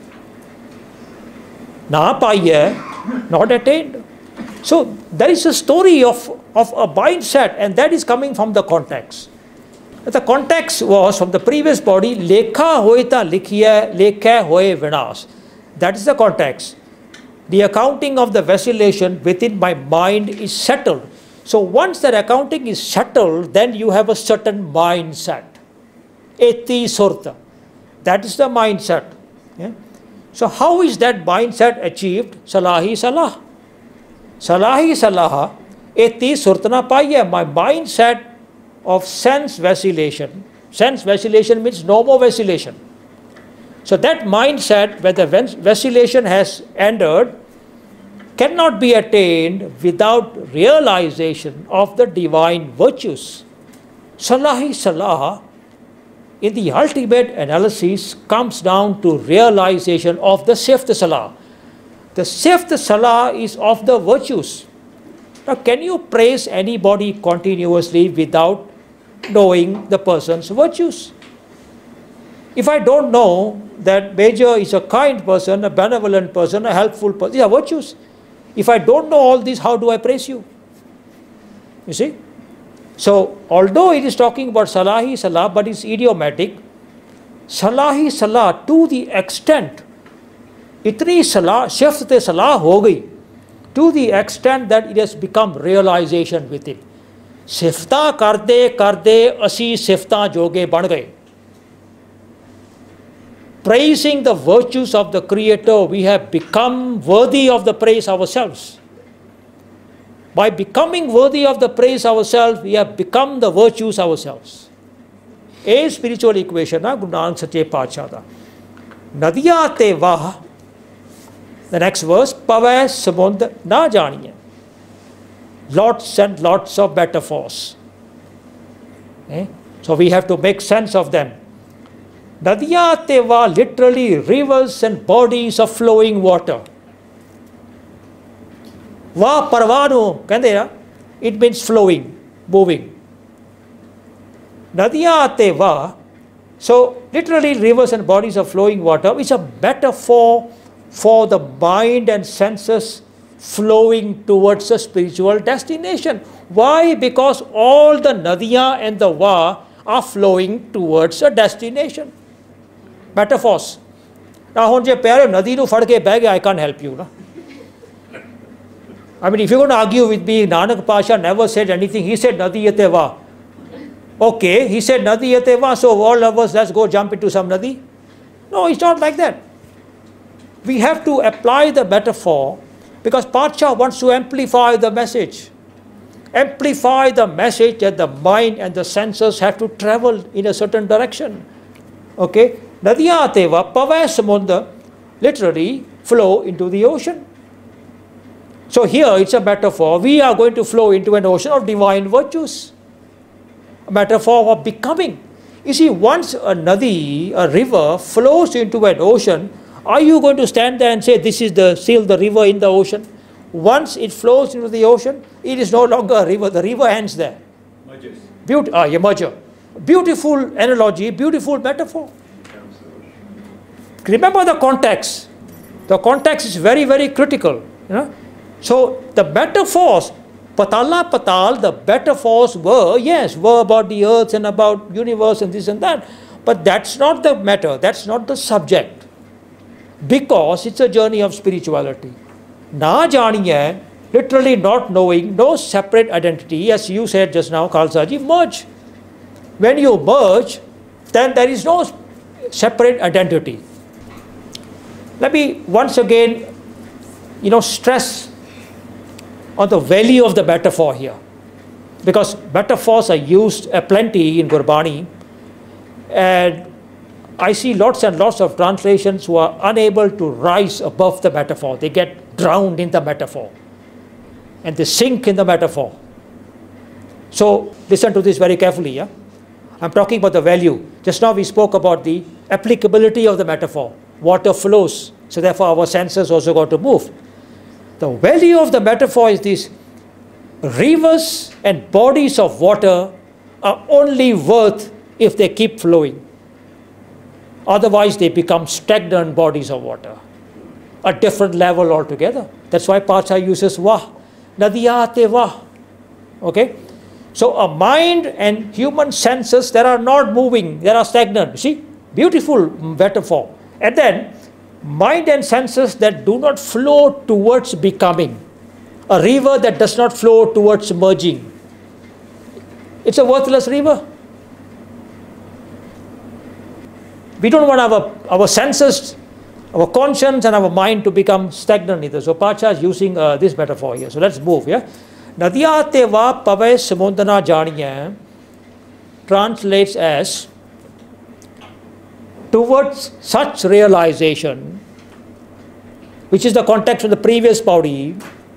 na paya, not attained. So there is a story of, of a mindset, and that is coming from the context. The context was from the previous body, lekha hoita likhiya, lekha hoye vinas. That is the context. The accounting of the vacillation within my mind is settled. So once that accounting is settled, then you have a certain mindset. Eti surta. That is the mindset. Yeah? So how is that mindset achieved? Salahi salah. Salahi salah. Eti surtana paya. My mindset of sense vacillation. Sense vacillation means no more vacillation. So that mindset where the vacillation has ended cannot be attained without realization of the divine virtues. Salahi salah, in the ultimate analysis, comes down to realization of the fifth salah. The fifth salah is of the virtues. Now, can you praise anybody continuously without knowing the person's virtues? If I don't know that Major is a kind person, a benevolent person, a helpful person, these are virtues. If I don't know all this, how do I praise you? You see? So, although it is talking about Salahi Salah, but it's idiomatic, Salahi Salah to the extent, itni Salah, Shafte Salah ho gayi, to the extent that it has become realization within. Sifta karde karde asi sifta joge ban gaye. Praising the virtues of the Creator, we have become worthy of the praise ourselves. By becoming worthy of the praise ourselves, we have become the virtues ourselves. A spiritual equation, Guru Nanak Sache Paatshah da. Nadiya te vah. The next verse, Pavai samund na janiye. Lots and lots of metaphors. Okay? So we have to make sense of them. Nadiya te vah, literally rivers and bodies of flowing water. Va parvanu, kande, it means flowing, moving. Nadiya te vah, so literally rivers and bodies of flowing water, which is a metaphor for the mind and senses flowing towards a spiritual destination. Why? Because all the Nadiya and the Va are flowing towards a destination. Metaphors. Now, when you say, Nadi nu fadke bag, I can't help you. No? I mean, if you're going to argue with me, Nanak Pasha never said anything. He said, Nadi yate va. Okay, he said, Nadi yate va, so all of us, let's go jump into some Nadi. No, it's not like that. We have to apply the metaphor because Pacha wants to amplify the message. Amplify the message that the mind and the senses have to travel in a certain direction. Okay? Nadiya teva pavai samunda, literally flow into the ocean. So here it's a metaphor. We are going to flow into an ocean of divine virtues. A metaphor of becoming. You see, once a nadi, a river, flows into an ocean, are you going to stand there and say, this is the still the river in the ocean? Once it flows into the ocean, it is no longer a river. The river ends there. Merges. Beaut ah, yeah, merger. Beautiful analogy, beautiful metaphor. Remember the context. The context is very, very critical. You know? So the metaphors, Patala Patal, the metaphors were, yes, were about the earth and about universe and this and that. But that's not the matter. That's not the subject. Because it's a journey of spirituality. Na janiye, literally not knowing, no separate identity, as you said just now, Khalsa ji, merge. When you merge, then there is no separate identity. Let me once again, you know, stress on the value of the metaphor here. Because metaphors are used aplenty in Gurbani, and I see lots and lots of translations who are unable to rise above the metaphor. They get drowned in the metaphor and they sink in the metaphor. So listen to this very carefully. Yeah? I'm talking about the value. Just now we spoke about the applicability of the metaphor. Water flows, so therefore our senses also got to move. The value of the metaphor is this: rivers and bodies of water are only worth if they keep flowing. Otherwise, they become stagnant bodies of water, a different level altogether. That's why Pacha uses Vah, Nadiya te Vah. Okay? So, a mind and human senses that are not moving, that are stagnant. See? Beautiful metaphor. And then, mind and senses that do not flow towards becoming. A river that does not flow towards merging. It's a worthless river. We don't want our, our senses, our conscience and our mind to become stagnant either. So Pacha is using uh, this metaphor here. So let's move, yeah. Nadiya te va pavai samundana janiye translates as towards such realization, which is the context of the previous Paudi,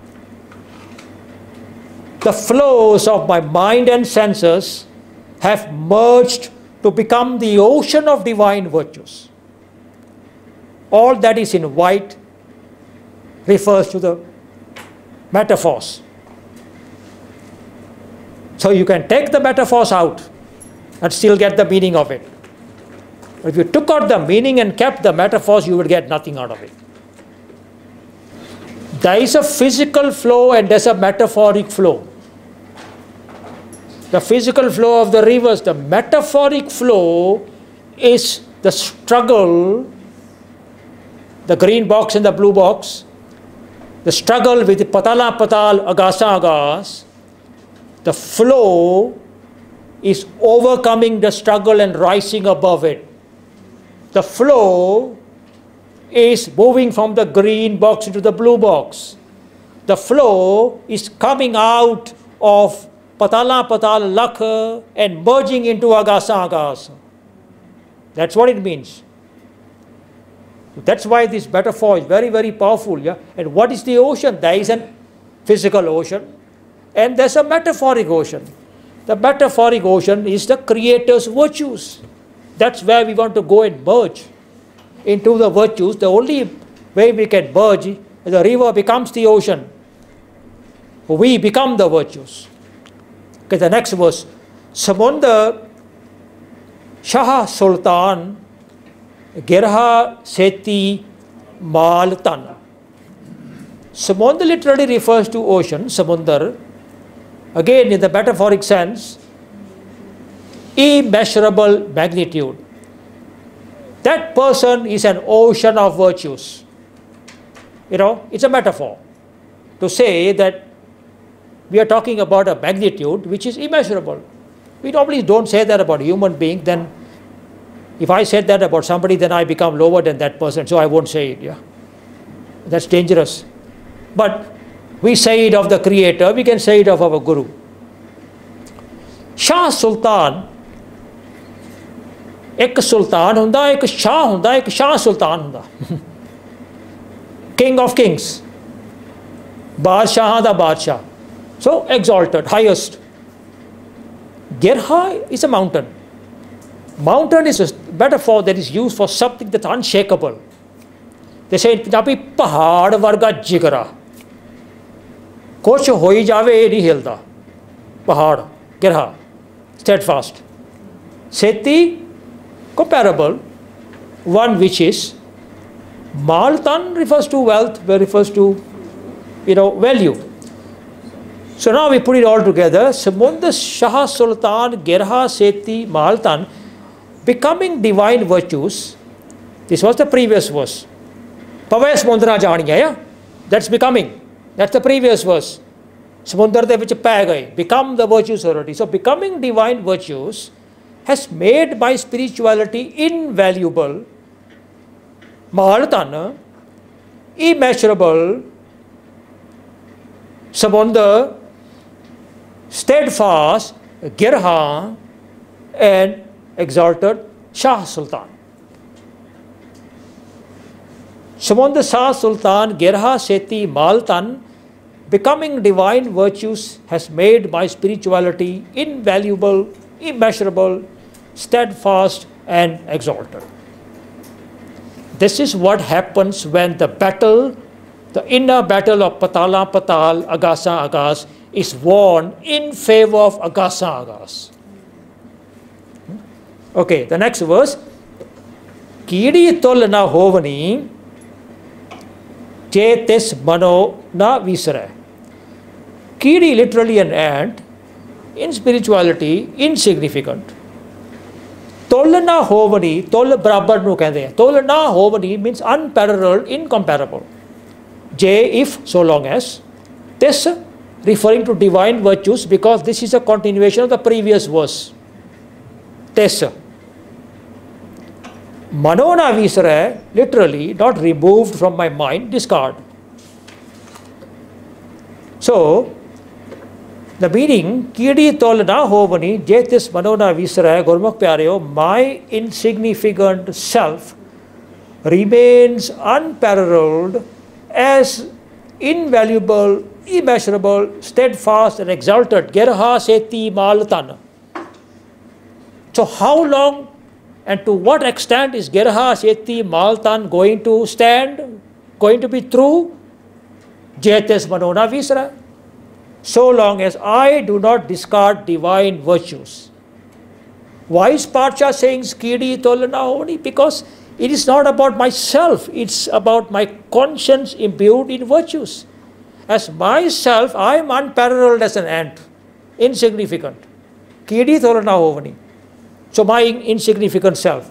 the flows of my mind and senses have merged to become the ocean of divine virtues. All that is in white refers to the metaphors. So you can take the metaphors out and still get the meaning of it. If you took out the meaning and kept the metaphors, you would get nothing out of it. There is a physical flow and there's a metaphoric flow. The physical flow of the rivers, the metaphoric flow is the struggle, the green box and the blue box, the struggle with patala patal, agasa agas, the flow is overcoming the struggle and rising above it. The flow is moving from the green box into the blue box. The flow is coming out of patala patal lakha and merging into agasa agasa. That's what it means. That's why this metaphor is very, very powerful. Yeah? And what is the ocean? There is a physical ocean and there's a metaphoric ocean. The metaphoric ocean is the Creator's virtues. That's where we want to go and merge into the virtues. The only way we can merge is the river becomes the ocean. We become the virtues. Okay, the next verse. Samundar Shah Sultan Girha Seti Maltan. Samundar literally refers to ocean, Samundar. Again, in the metaphoric sense, immeasurable magnitude. That person is an ocean of virtues. You know, it's a metaphor to say that we are talking about a magnitude which is immeasurable. We normally don't say that about a human being. Then if I said that about somebody, then I become lower than that person, so I won't say it. Yeah, that's dangerous. But we say it of the Creator, we can say it of our Guru. Shah Sultan, ek Sultan hunda, ek Shah hunda, ek Shah Sultan hunda. King of kings, Badshah da Badshah. So exalted, highest. Girha is a mountain. Mountain is a metaphor that is used for something that's unshakable. They say in Punjabi, pahad varga jigara. Kuch hoi jave nahi hilda. Pahad, girha, steadfast. Seti, comparable, one which is. Maltan refers to wealth, refers to, you know, value. So now we put it all together. Samundar Shah Sultan Girha Seti Maltan, becoming divine virtues. This was the previous verse. Pavaya Samundra Janiya, yeah? That's becoming. That's the previous verse. Samundar de vich pੈ gaye. Become the virtues already. So becoming divine virtues has made my spirituality invaluable, Maltan, immeasurable, Samundar, steadfast, Girha, and exalted Shah Sultan. Samundar Shah Sultan, Girha Seti Maltan, becoming divine virtues has made my spirituality invaluable, immeasurable, steadfast, and exalted. This is what happens when the battle, the inner battle of Patala Patal, Agasa Agas, is won in favor of Agasa Agas. Okay, the next verse. Kidi tol na hovani, chetis mano na visare. Kidi, literally an ant, in spirituality, insignificant. Tol na hovani, tol barabar nu kehde hain. Tol na hovani means unparalleled, incomparable. J, if, so long as. This, referring to divine virtues, because this is a continuation of the previous verse. This. Manona visare, literally, not removed from my mind, discard. So, the meaning, Kidi tol na hovani, jetis manona visare, Gurmukh Pyareo, my insignificant self remains unparalleled as invaluable, immeasurable, steadfast, and exalted. Girha Seti Maltan. So, how long and to what extent is Girha Seti Maltan going to stand, going to be true? Jetes Manona Visra. So long as I do not discard divine virtues. Why is Parcha saying Skidi Tolana only? Because it is not about myself, it's about my conscience imbued in virtues. As myself, I am unparalleled as an ant, insignificant. Kidi Tolana Hovani. So my insignificant self.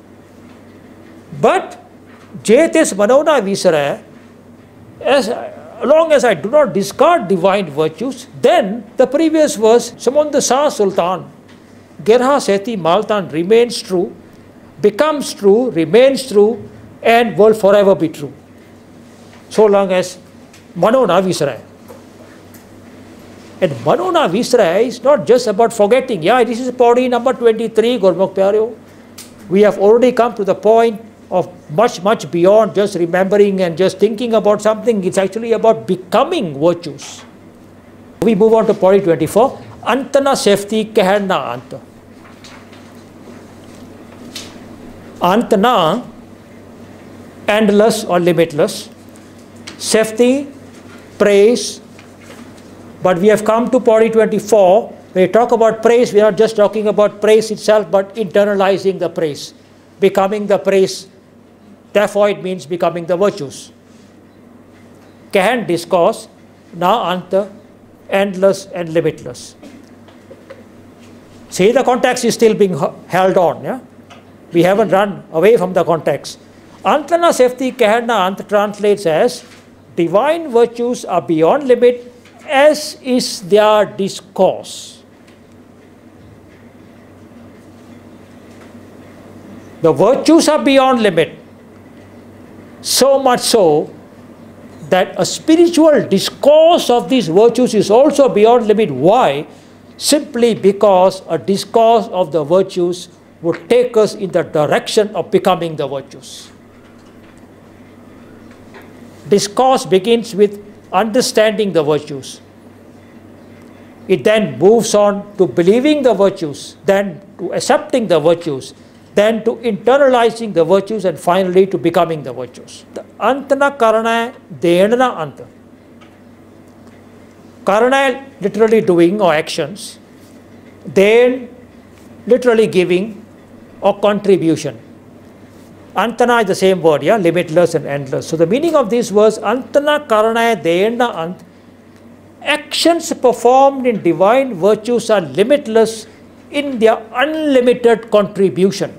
But Jetes Manona Visara, as long as I do not discard divine virtues, then the previous verse, Samund Sa Sultan, Gerha Seti Maltan remains true, becomes true, remains true, and will forever be true. So long as Manona Visraya. And Manona Visraya is not just about forgetting. Yeah, this is body number twenty-three, Gurmukh Pyareo. We have already come to the point of much, much beyond just remembering and just thinking about something. It's actually about becoming virtues. We move on to body twenty-four. Antana safety kehanna anta. Antana, endless or limitless. Safety, praise. But we have come to body twenty-four. When we talk about praise, we are not just talking about praise itself, but internalizing the praise, becoming the praise. Therefore, it means becoming the virtues. Kehan discourse, na anta, endless and limitless. See, the context is still being held on. Yeah? We haven't run away from the context. Antana safety kehanna ant translates as divine virtues are beyond limit, as is their discourse. The virtues are beyond limit, so much so that a spiritual discourse of these virtues is also beyond limit. Why? Simply because a discourse of the virtues would take us in the direction of becoming the virtues. Discourse begins with understanding the virtues. It then moves on to believing the virtues, then to accepting the virtues, then to internalizing the virtues, and finally to becoming the virtues. The antana karana denna anta. Karana literally doing or actions, then literally giving or contribution. Antana is the same word, yeah, limitless and endless. So the meaning of this verse, antana karana denna ant, actions performed in divine virtues are limitless in their unlimited contribution.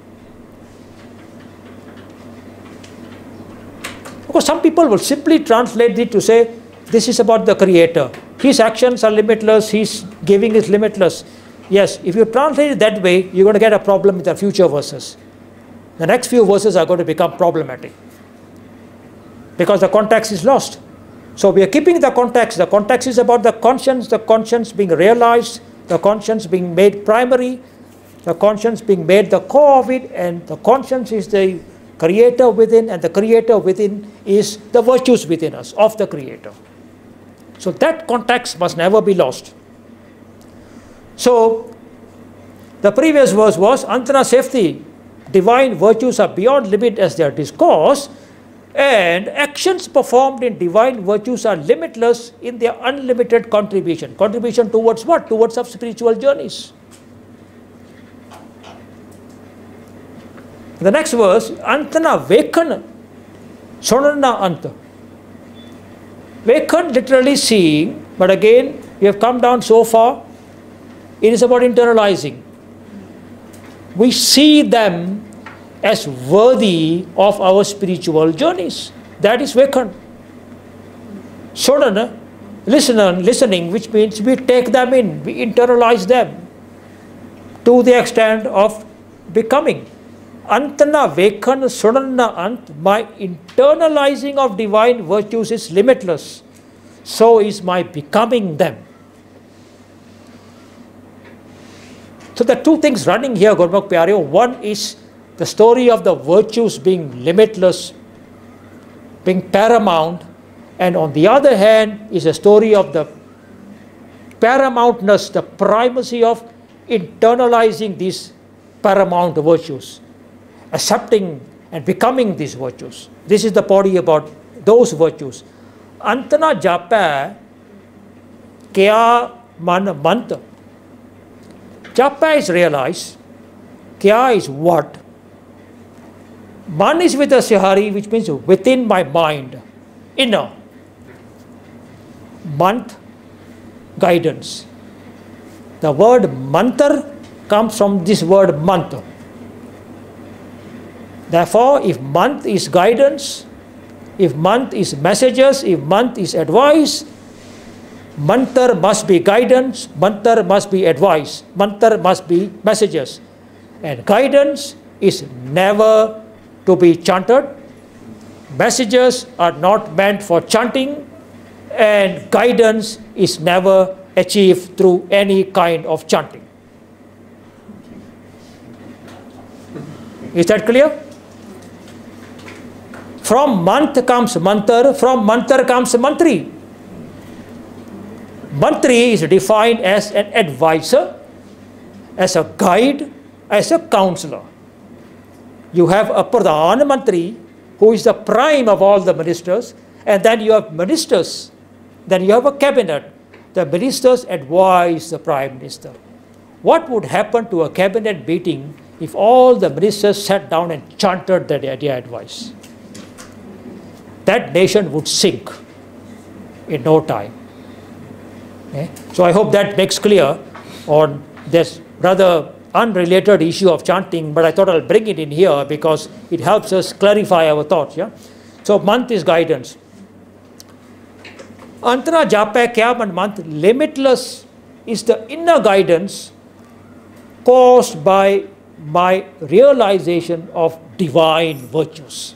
Because some people will simply translate it to say, this is about the Creator. His actions are limitless, His giving is limitless. Yes, if you translate it that way, you're going to get a problem with the future verses. The next few verses are going to become problematic because the context is lost. So we are keeping the context. The context is about the conscience, the conscience being realized, the conscience being made primary, the conscience being made the core of it, and the conscience is the Creator within, and the Creator within is the virtues within us of the Creator. So that context must never be lost. So the previous verse was Antana safety. Divine virtues are beyond limit as their discourse, and actions performed in divine virtues are limitless in their unlimited contribution. Contribution towards what? Towards our spiritual journeys. The next verse, Antana Vekan Sonana Anta. Vekan literally seeing, but again, we have come down so far, it is about internalizing. We see them as worthy of our spiritual journeys. That is Vekan. Sonana, listener, listening, which means we take them in, we internalize them to the extent of becoming. Antana Vekan Sonana Ant, my internalizing of divine virtues is limitless. So is my becoming them. So the two things running here, Gurmukh Pyareo, one is the story of the virtues being limitless, being paramount, and on the other hand is a story of the paramountness, the primacy of internalizing these paramount virtues, accepting and becoming these virtues. This is the body about those virtues. Antana japa kya man manta. Japa is realized, kya is what. Man is with the Sihari, which means within my mind, inner. Mant, guidance. The word mantar comes from this word mantra. Therefore, if manth is guidance, If month is messages, if month is advice, mantra must be guidance, mantra must be advice, mantra must be messages. And guidance is never to be chanted. Messages are not meant for chanting, and guidance is never achieved through any kind of chanting. Is that clear? From month comes mantra, from mantra comes mantri. Mantri is defined as an advisor, as a guide, as a counselor. You have a Pradhan Mantri, who is the prime of all the ministers, and then you have ministers, then you have a cabinet. The ministers advise the prime minister. What would happen to a cabinet meeting if all the ministers sat down and chanted their, their advice? That nation would sink in no time. Okay? So I hope that makes clear on this rather unrelated issue of chanting, but I thought I'll bring it in here because it helps us clarify our thoughts. Yeah? So month is guidance. Antara Japa Kya month, limitless is the inner guidance caused by my realization of divine virtues.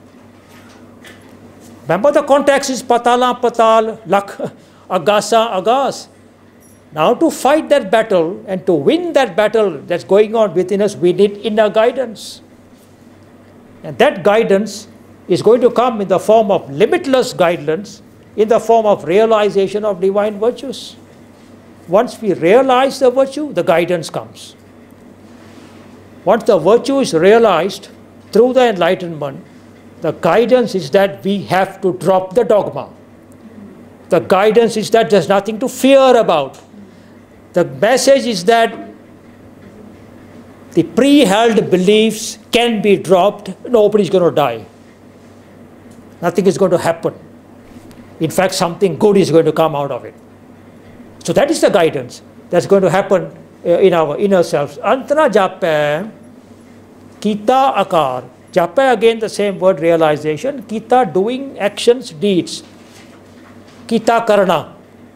Remember the context is Patala Patal, Lak, Agasa Agas. Now to fight that battle and to win that battle that's going on within us, we need inner guidance. And that guidance is going to come in the form of limitless guidance, in the form of realization of divine virtues. Once we realize the virtue, the guidance comes. Once the virtue is realized through the enlightenment, the guidance is that we have to drop the dogma. The guidance is that there's nothing to fear about. The message is that the pre-held beliefs can be dropped, nobody's going to die. Nothing is going to happen. In fact, something good is going to come out of it. So that is the guidance that's going to happen uh, in our inner selves. Antara Japa, Kita Akar. Japa, again the same word, realization. Kita, doing actions, deeds. Kita Karana.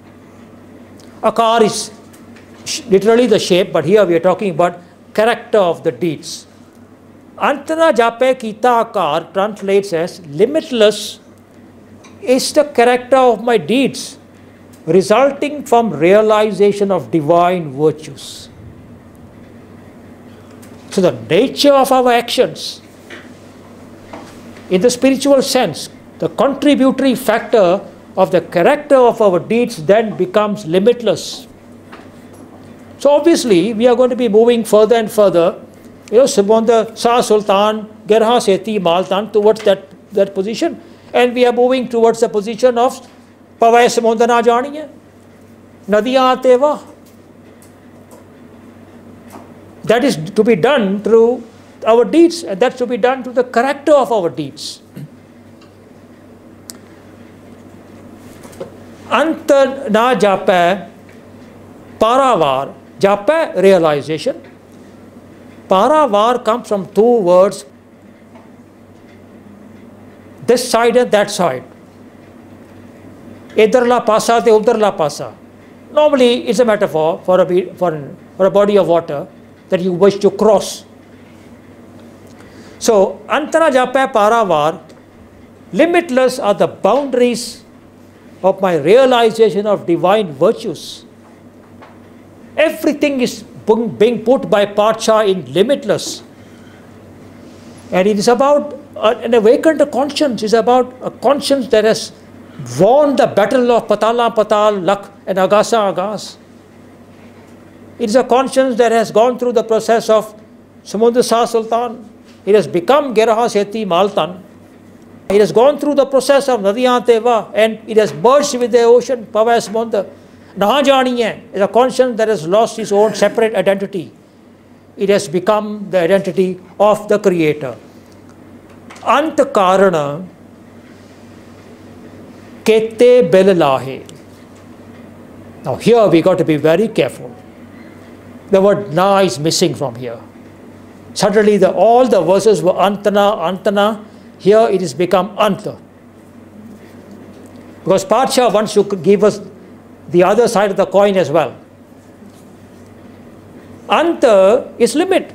Akar is literally the shape, but here we are talking about character of the deeds. Antara Jape Kita Akar translates as limitless is the character of my deeds, resulting from realization of divine virtues. So the nature of our actions, in the spiritual sense, the contributory factor of the character of our deeds then becomes limitless. So obviously, we are going to be moving further and further, you know, Simonda Sa Sultan, Gerha Seti Maltan, towards that, that position. And we are moving towards the position of Pavay Simonda Na Janiye, Nadiya Teva. That is to be done through our deeds, and that's to be done through the character of our deeds. Antar Na Japa Paravar. Japa, realization. Paravar comes from two words, this side and that side. Idhar la pasa te udhar la pasa. Normally, it's a metaphor for a, for, for a body of water that you wish to cross. So, Antara Japa Paravar, limitless are the boundaries of my realization of divine virtues. Everything is being put by Pacha in limitless. And it is about an awakened conscience. It is about a conscience that has won the battle of Patala Patal, Lak and Agasa Agas. It is a conscience that has gone through the process of Samudra Sa Sultan. It has become Gerha Seti Maltan. It has gone through the process of Nadiya Teva, and it has merged with the ocean, Pavay Samudra. Naha Janiye is a conscience that has lost its own separate identity. It has become the identity of the Creator. Ant Karana Kete Belalahe. Now here we got to be very careful. The word Na is missing from here. Suddenly the, all the verses were Antana, Antana. Here it has become Anta. Because Pacha wants to give us the other side of the coin as well. Anta is limit.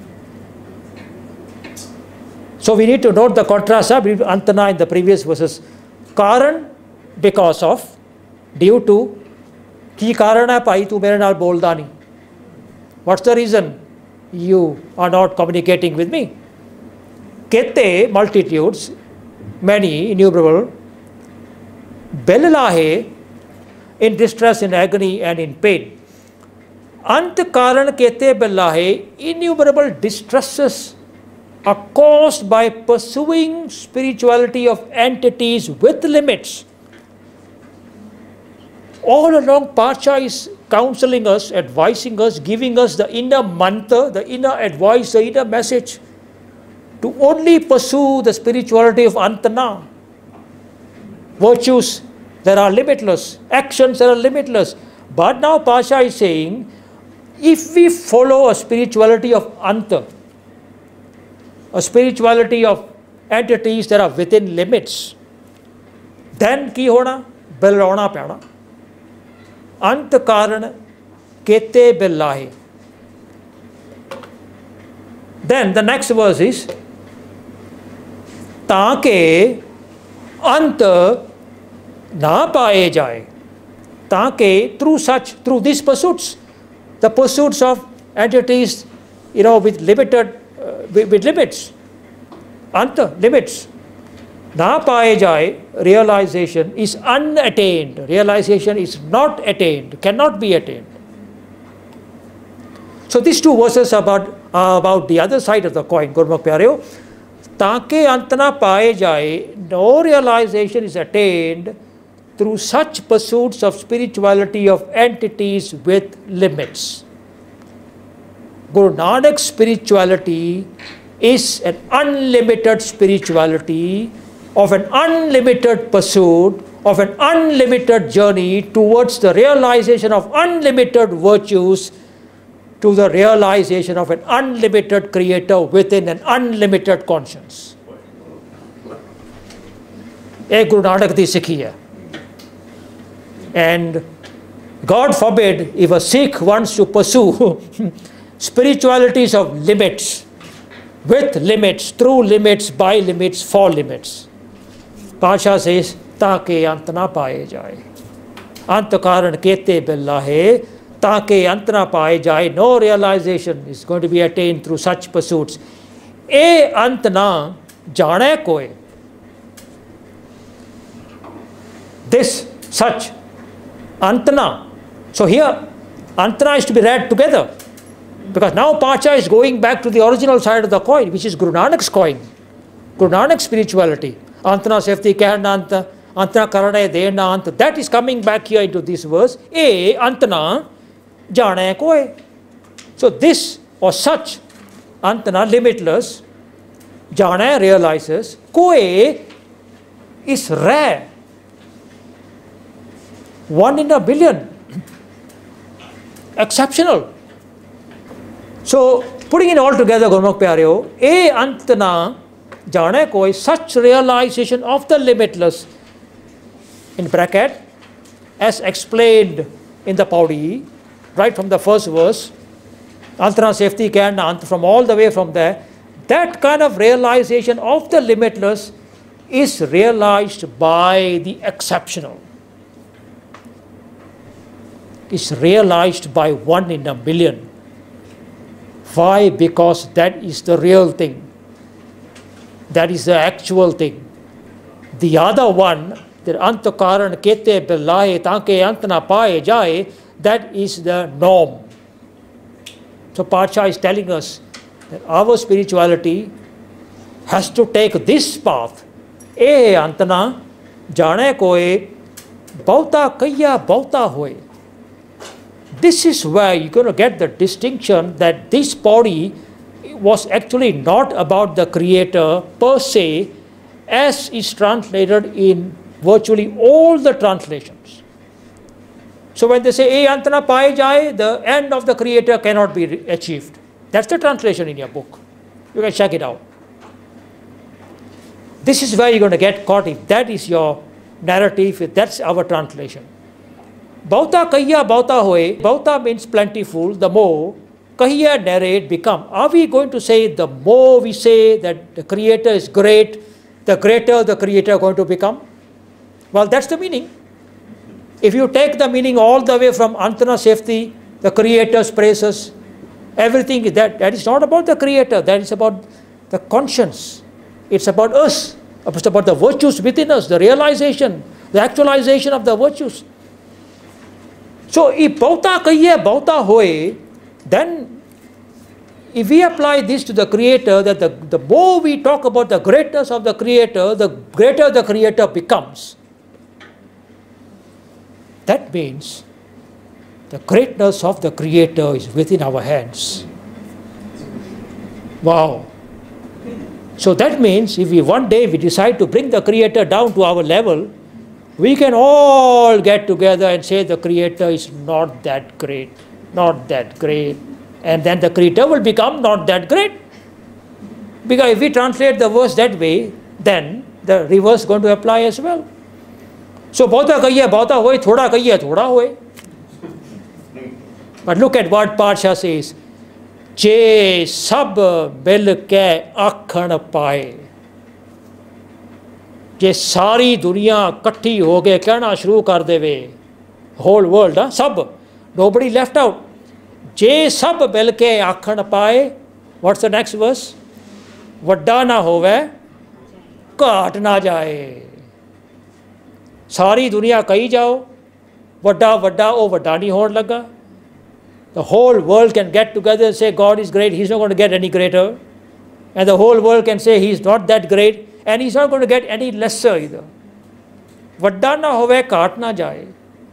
So we need to note the contrast between Antana in the previous verses. Karan, because of, due to, ki karan hai pai tu mere naal bolda nahi. What's the reason? You are not communicating with me. Kete, multitudes, many, innumerable, belalahe, in distress, in agony, and in pain. Ant karan kete bellahe, innumerable distresses are caused by pursuing spirituality of entities with limits. All along, Pacha is counseling us, advising us, giving us the inner mantra, the inner advice, the inner message to only pursue the spirituality of Antana. Virtues that are limitless, actions that are limitless. But now Pacha is saying, if we follow a spirituality of Anta, a spirituality of entities that are within limits, then ki hona? Belrauna pyana. Ant karan kete bellahe. Then the next verse is taake ant na paaye jaye. Taake, through such, through these pursuits, the pursuits of entities, you know, with limited, uh, with, with limits, anta, limits. Na paaye jaye, realization is unattained. Realization is not attained, cannot be attained. So these two verses are about, uh, about the other side of the coin, Gurmukh Pyareo. Taake antana paaye jaye, no realization is attained through such pursuits of spirituality of entities with limits. Guru Nanak's spirituality is an unlimited spirituality of an unlimited pursuit, of an unlimited journey towards the realization of unlimited virtues, to the realization of an unlimited creator within an unlimited conscience. A Guru Nanak di Sikhi hai. And God forbid if a Sikh wants to pursue spiritualities of limits, with limits, through limits, by limits, for limits. Pacha says, taake ant na paaye jaye. Ant karan kete bellahe, taake ant na paaye jaye. No realization is going to be attained through such pursuits. E ant na jane koe. This, such, antana. So here, antana is to be read together. Because now Pacha is going back to the original side of the coin, which is Guru Nanak's coin. Guru Nanak's spirituality. Antana safety kahananta, antana karane dena ant. That is coming back here into this verse. E antana jane koe. So this or such, antana, limitless, jane, realizes, koe is rare. One in a billion. Exceptional. So, putting it all together, Gurmukh Pyareo, E antana jane koi, such realization of the limitless, in bracket, as explained in the Paudi, right from the first verse, antana safety can, ant, from all the way from there, that kind of realization of the limitless is realized by the exceptional. Is realized by one in a million. Why? Because that is the real thing. That is the actual thing. The other one, the antakaran kete bellahe tanke antana paaye jaye, that is the norm. So Pacha is telling us that our spirituality has to take this path. E antana jane koe bauta kaya bauta hoye. This is where you're going to get the distinction that this body was actually not about the creator per se, as is translated in virtually all the translations. So when they say, E antana paaye jaye, the end of the creator cannot be achieved. That's the translation in your book. You can check it out. This is where you're going to get caught if that is your narrative, that's our translation. Bauta kahiya bauta hoye, bauta means plentiful, the more, kahiya narrate become. Are we going to say the more we say that the Creator is great, the greater the Creator going to become? Well, that's the meaning. If you take the meaning all the way from Antana Safety, the Creator's praises, everything, that, that is not about the Creator, that is about the conscience. It's about us. It's about the virtues within us, the realization, the actualization of the virtues. So, if bauta kahiye bauta hoye, then if we apply this to the Creator, that the, the more we talk about the greatness of the Creator, the greater the Creator becomes. That means the greatness of the Creator is within our hands. Wow. So that means if we one day we decide to bring the Creator down to our level, we can all get together and say the Creator is not that great, not that great. And then the Creator will become not that great. Because if we translate the verse that way, then the reverse is going to apply as well. So, bauta kahiye bauta hoye, thoda kahiye thoda hoye. But look at what Padsha says. Je sab mil ke aakhan paaye. Je sari duniya kathi ho gaye kehna shuru kar deve. Whole world, huh? Sab. Nobody left out. Je sab mil ke aakhan paaye. What's the next verse? Vadda na hove, Ghat na jaye. Sari duniya kahi jao. Vadda vadda oh vadda nahi hone laga. The whole world can get together and say God is great, He's not going to get any greater. And the whole world can say He's not that great, and He's not going to get any lesser either. Vadda na hove, kaat na jaye.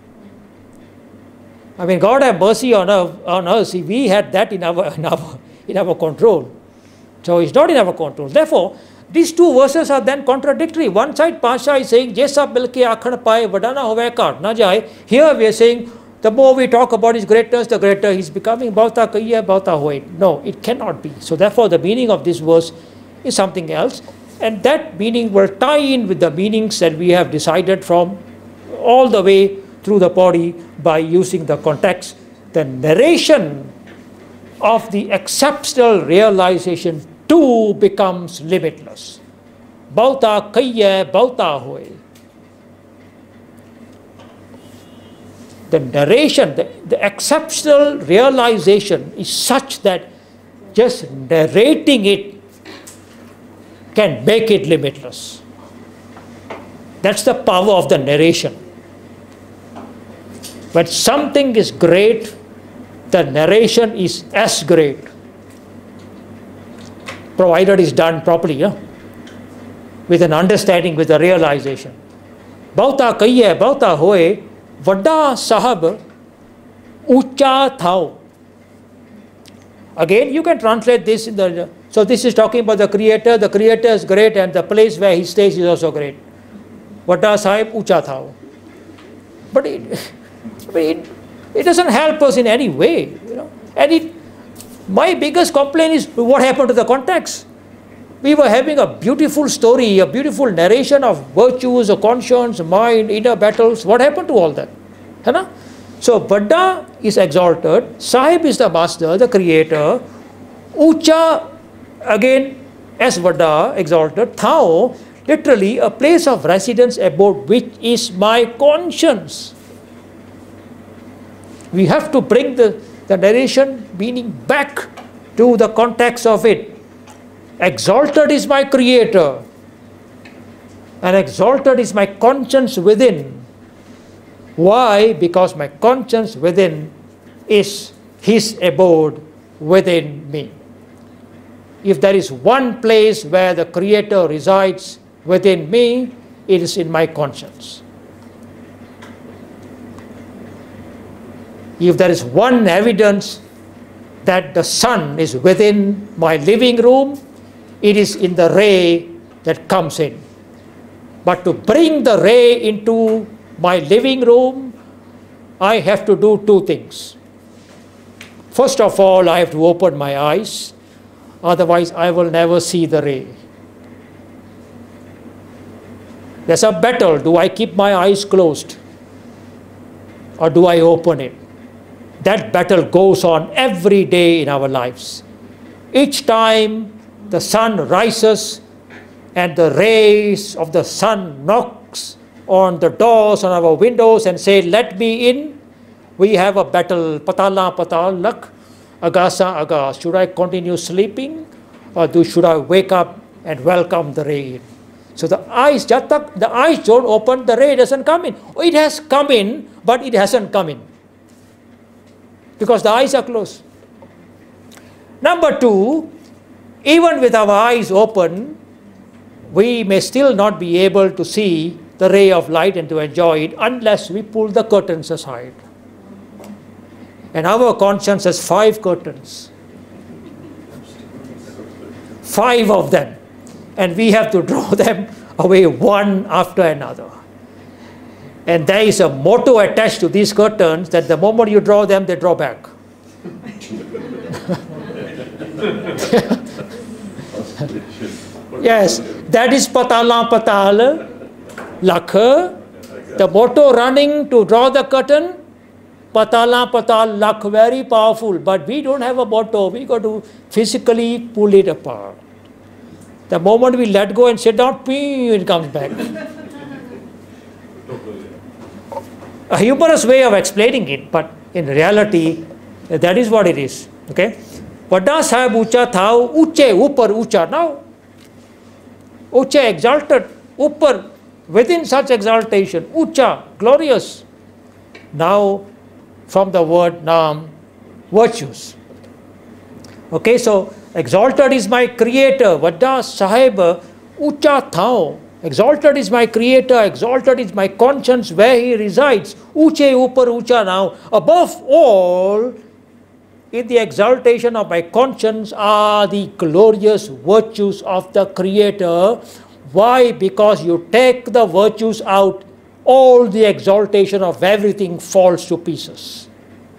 I mean, God have mercy on us, on us if we had that in our, in, our, in our control. So it's not in our control. Therefore, these two verses are then contradictory. One side, Padsha is saying, Jaisa milke aakhan paaye, vadda na hove, kaat na jaye. Here we are saying, the more we talk about His greatness, the greater He's becoming. Bauta kahiye bauta hoye. No, it cannot be. So therefore, the meaning of this verse is something else. And that meaning will tie in with the meanings that we have decided from all the way through the body by using the context. The narration of the exceptional realization too becomes limitless. Bauta kahiye bauta hoye. The narration, the, the exceptional realization is such that just narrating it can make it limitless. That's the power of the narration. When something is great, the narration is as great, provided it's done properly, yeah? With an understanding, with a realization. Bauta kahiye bauta hoye, Vadda sahab ucha thao. Again, you can translate this in the. So this is talking about the Creator. The Creator is great, and the place where He stays is also great. Vadda sahib ucha thao. But it, I mean, it doesn't help us in any way, you know. And it, my biggest complaint is what happened to the context. We were having a beautiful story, a beautiful narration of virtues, of conscience, mind, inner battles. What happened to all that? Hai? So, Vadda is exalted, Sahib is the master, the creator, Ucha, again, as Vadda, exalted, Thao, literally a place of residence abode, which is my conscience. We have to bring the, the narration meaning back to the context of it. Exalted is my creator, and exalted is my conscience within. Why? Because my conscience within is His abode within me. If there is one place where the Creator resides within me, it is in my conscience. If there is one evidence that the sun is within my living room, it is in the ray that comes in. But to bring the ray into my living room, I have to do two things. First of all, I have to open my eyes, otherwise I will never see the ray. There's a battle. Do I keep my eyes closed or do I open it? That battle goes on every day in our lives. Each time the sun rises and the rays of the sun knocks on the doors, on our windows and say, let me in, we have a battle. Patala patal lak, agasa agas. Should I continue sleeping or do, should I wake up and welcome the ray in? So the eyes, jatak, the eyes don't open, the ray doesn't come in. It has come in, but it hasn't come in, because the eyes are closed. Number two, even with our eyes open, we may still not be able to see the ray of light and to enjoy it unless we pull the curtains aside. And our conscience has five curtains. Five of them. And we have to draw them away one after another. And there is a motto attached to these curtains that the moment you draw them, they draw back. Yes, that is patala patala, lakha. The motto running to draw the curtain, patala patal lakh, very powerful. But we don't have a motto. We got to physically pull it apart. The moment we let go and sit down, ping, it comes back. A humorous way of explaining it, but in reality, that is what it is. Okay? Vada sahib ucha thao, uche, upar, ucha. Now, uche, exalted, upar, within such exaltation, ucha, glorious. Now, from the word nam, virtues. Okay, so exalted is my creator. Vada sahib ucha thao. Exalted is my creator, exalted is my conscience where he resides. Uche upar ucha now. Above all, in the exaltation of my conscience are the glorious virtues of the Creator. Why? Because you take the virtues out, all the exaltation of everything falls to pieces.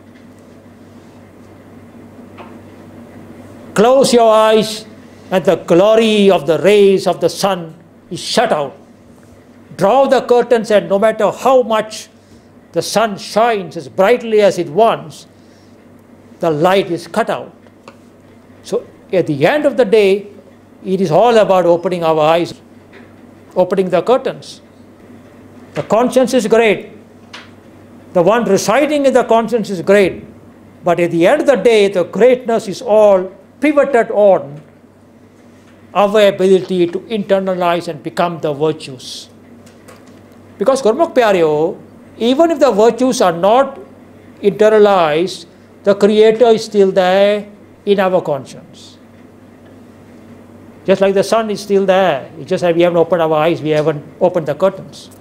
Close your eyes and the glory of the rays of the sun is shut out. Draw the curtains and no matter how much the sun shines as brightly as it wants, the light is cut out. So at the end of the day, it is all about opening our eyes, opening the curtains. The conscience is great. The one residing in the conscience is great. But at the end of the day, the greatness is all pivoted on our ability to internalize and become the virtues. Because Gurmukh Pyareo, even if the virtues are not internalized, the Creator is still there in our conscience. Just like the sun is still there. It's just that we haven't opened our eyes, we haven't opened the curtains.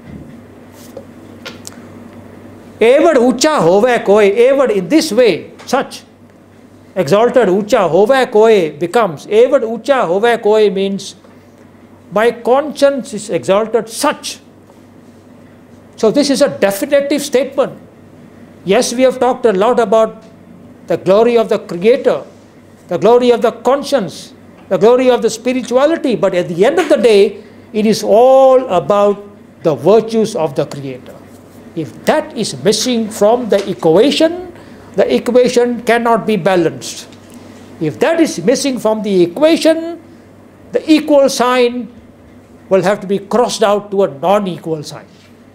Evad ucha hove koi, evad in this way, such. Exalted ucha hove koi becomes, evad ucha hove koi means my conscience is exalted such. So this is a definitive statement. Yes, we have talked a lot about the glory of the Creator, the glory of the conscience, the glory of the spirituality, but at the end of the day, it is all about the virtues of the Creator. If that is missing from the equation, the equation cannot be balanced. If that is missing from the equation, the equal sign will have to be crossed out to a non-equal sign.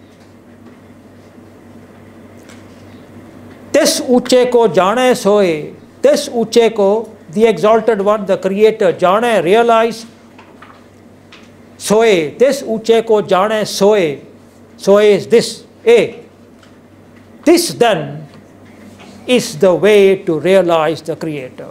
This uche ko jane soe, this uche ko, the exalted one, the Creator, jane, realize, soe, this uche ko jane soe, soe is this, a. This then is the way to realize the Creator.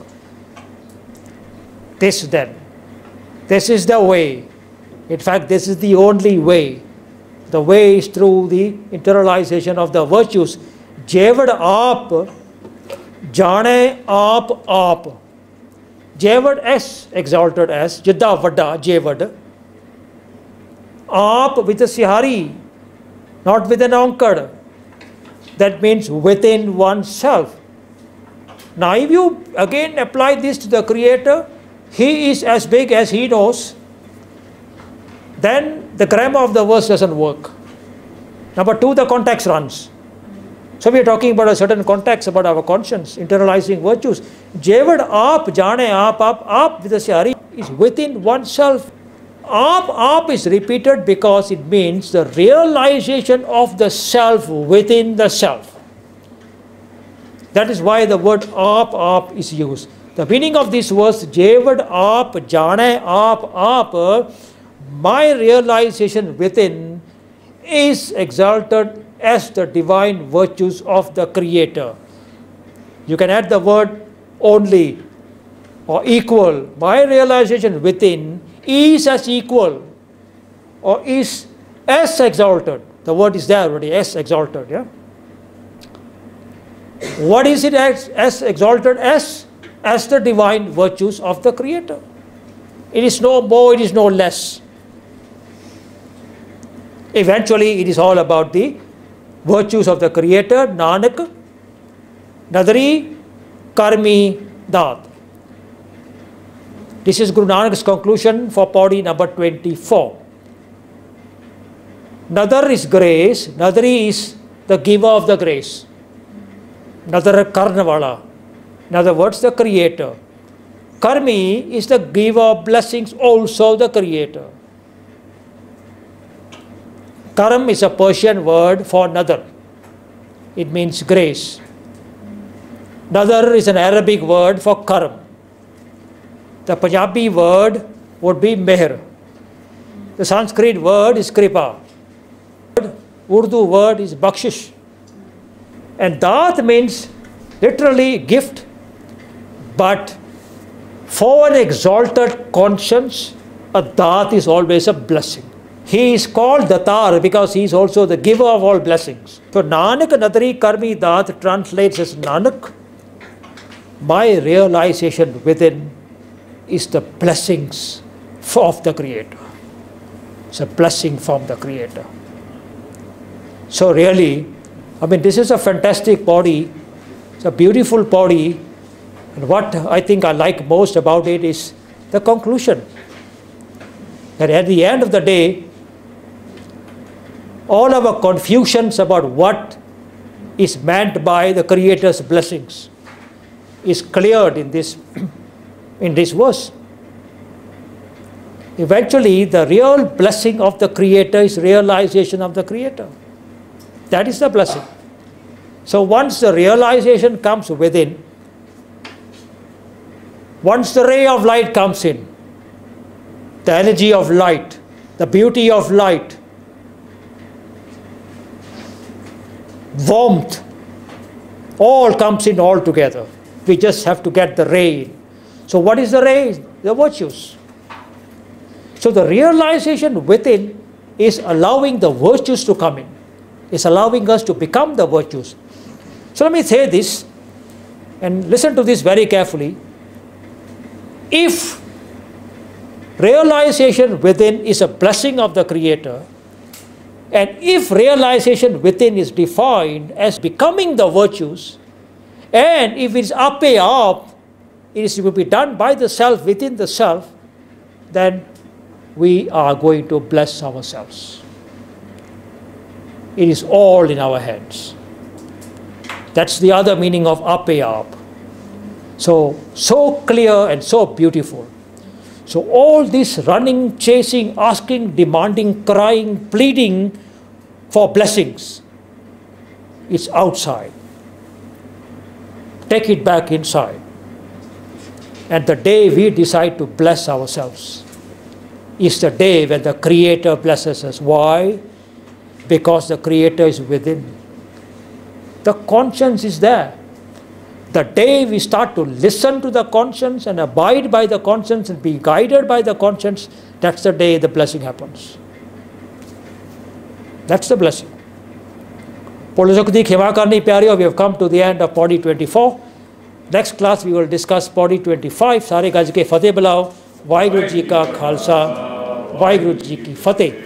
This then, this is the way. In fact, this is the only way. The way is through the internalization of the virtues. Jevad aap, jane aap aap. Jevad S, exalted S, jidda vada, Jevad. Aap with a sihari, not with an onkad. That means within oneself. Now if you again apply this to the Creator, He is as big as He knows. then the grammar of the verse doesn't work. Number two, the context runs. So we are talking about a certain context about our conscience, internalizing virtues. Jevad aap jane aap aap aap vidasya is within oneself. Aap aap is repeated because it means the realization of the self within the self. That is why the word aap aap is used. The meaning of this verse, Jevad aap jane aap aap, my realization within is exalted as the divine virtues of the Creator. You can add the word only or equal. My realization within is as equal or is as exalted. The word is there already, as exalted. Yeah. What is it as, as exalted as? As the divine virtues of the Creator. It is no more, it is no less. Eventually, it is all about the virtues of the Creator, Nanak, Nadari, Karmi, Dat. This is Guru Nanak's conclusion for Pauri number twenty-four. Nadar is grace, Nadari is the giver of the grace. Nadar Karnavala, in other words, the Creator. Karmi is the giver of blessings, also the Creator. Karam is a Persian word for nadar. It means grace. Nadar is an Arabic word for karam. The Punjabi word would be mehr. The Sanskrit word is kripa. Urdu word is bakshish. And dat means literally gift. But for an exalted conscience, a dat is always a blessing. He is called Datar because he is also the giver of all blessings. So Nanak Nadari Karmi Dat translates as Nanak, my realization within is the blessings of the Creator. It's a blessing from the Creator. So really, I mean, this is a fantastic body. It's a beautiful body. And what I think I like most about it is the conclusion. That at the end of the day, all our confusions about what is meant by the Creator's blessings is cleared in this, in this verse. Eventually, the real blessing of the Creator is realization of the Creator. That is the blessing. So once the realization comes within, once the ray of light comes in, the energy of light, the beauty of light, warmth, all comes in all together. We just have to get the ray in. So what is the ray? The virtues. So the realization within is allowing the virtues to come in. It's allowing us to become the virtues. So let me say this, and listen to this very carefully. If realization within is a blessing of the Creator, and if realization within is defined as becoming the virtues, and if it's ape up, it is will be done by the self within the self, then we are going to bless ourselves. It is all in our hands. That's the other meaning of ape up. So, so clear and so beautiful. So all this running, chasing, asking, demanding, crying, pleading for blessings is outside. Take it back inside. And the day we decide to bless ourselves is the day when the Creator blesses us. Why? Because the Creator is within. The conscience is there. The day we start to listen to the conscience and abide by the conscience and be guided by the conscience, that's the day the blessing happens. That's the blessing. Polosakti Khema Karni Pyareo, we have come to the end of Pauri twenty-four. Next class we will discuss Pauri twenty-five. Sare Gaj ke Fateh Bulao. Vaheguru Ji ka Khalsa. Vaheguru Ji ki Fateh.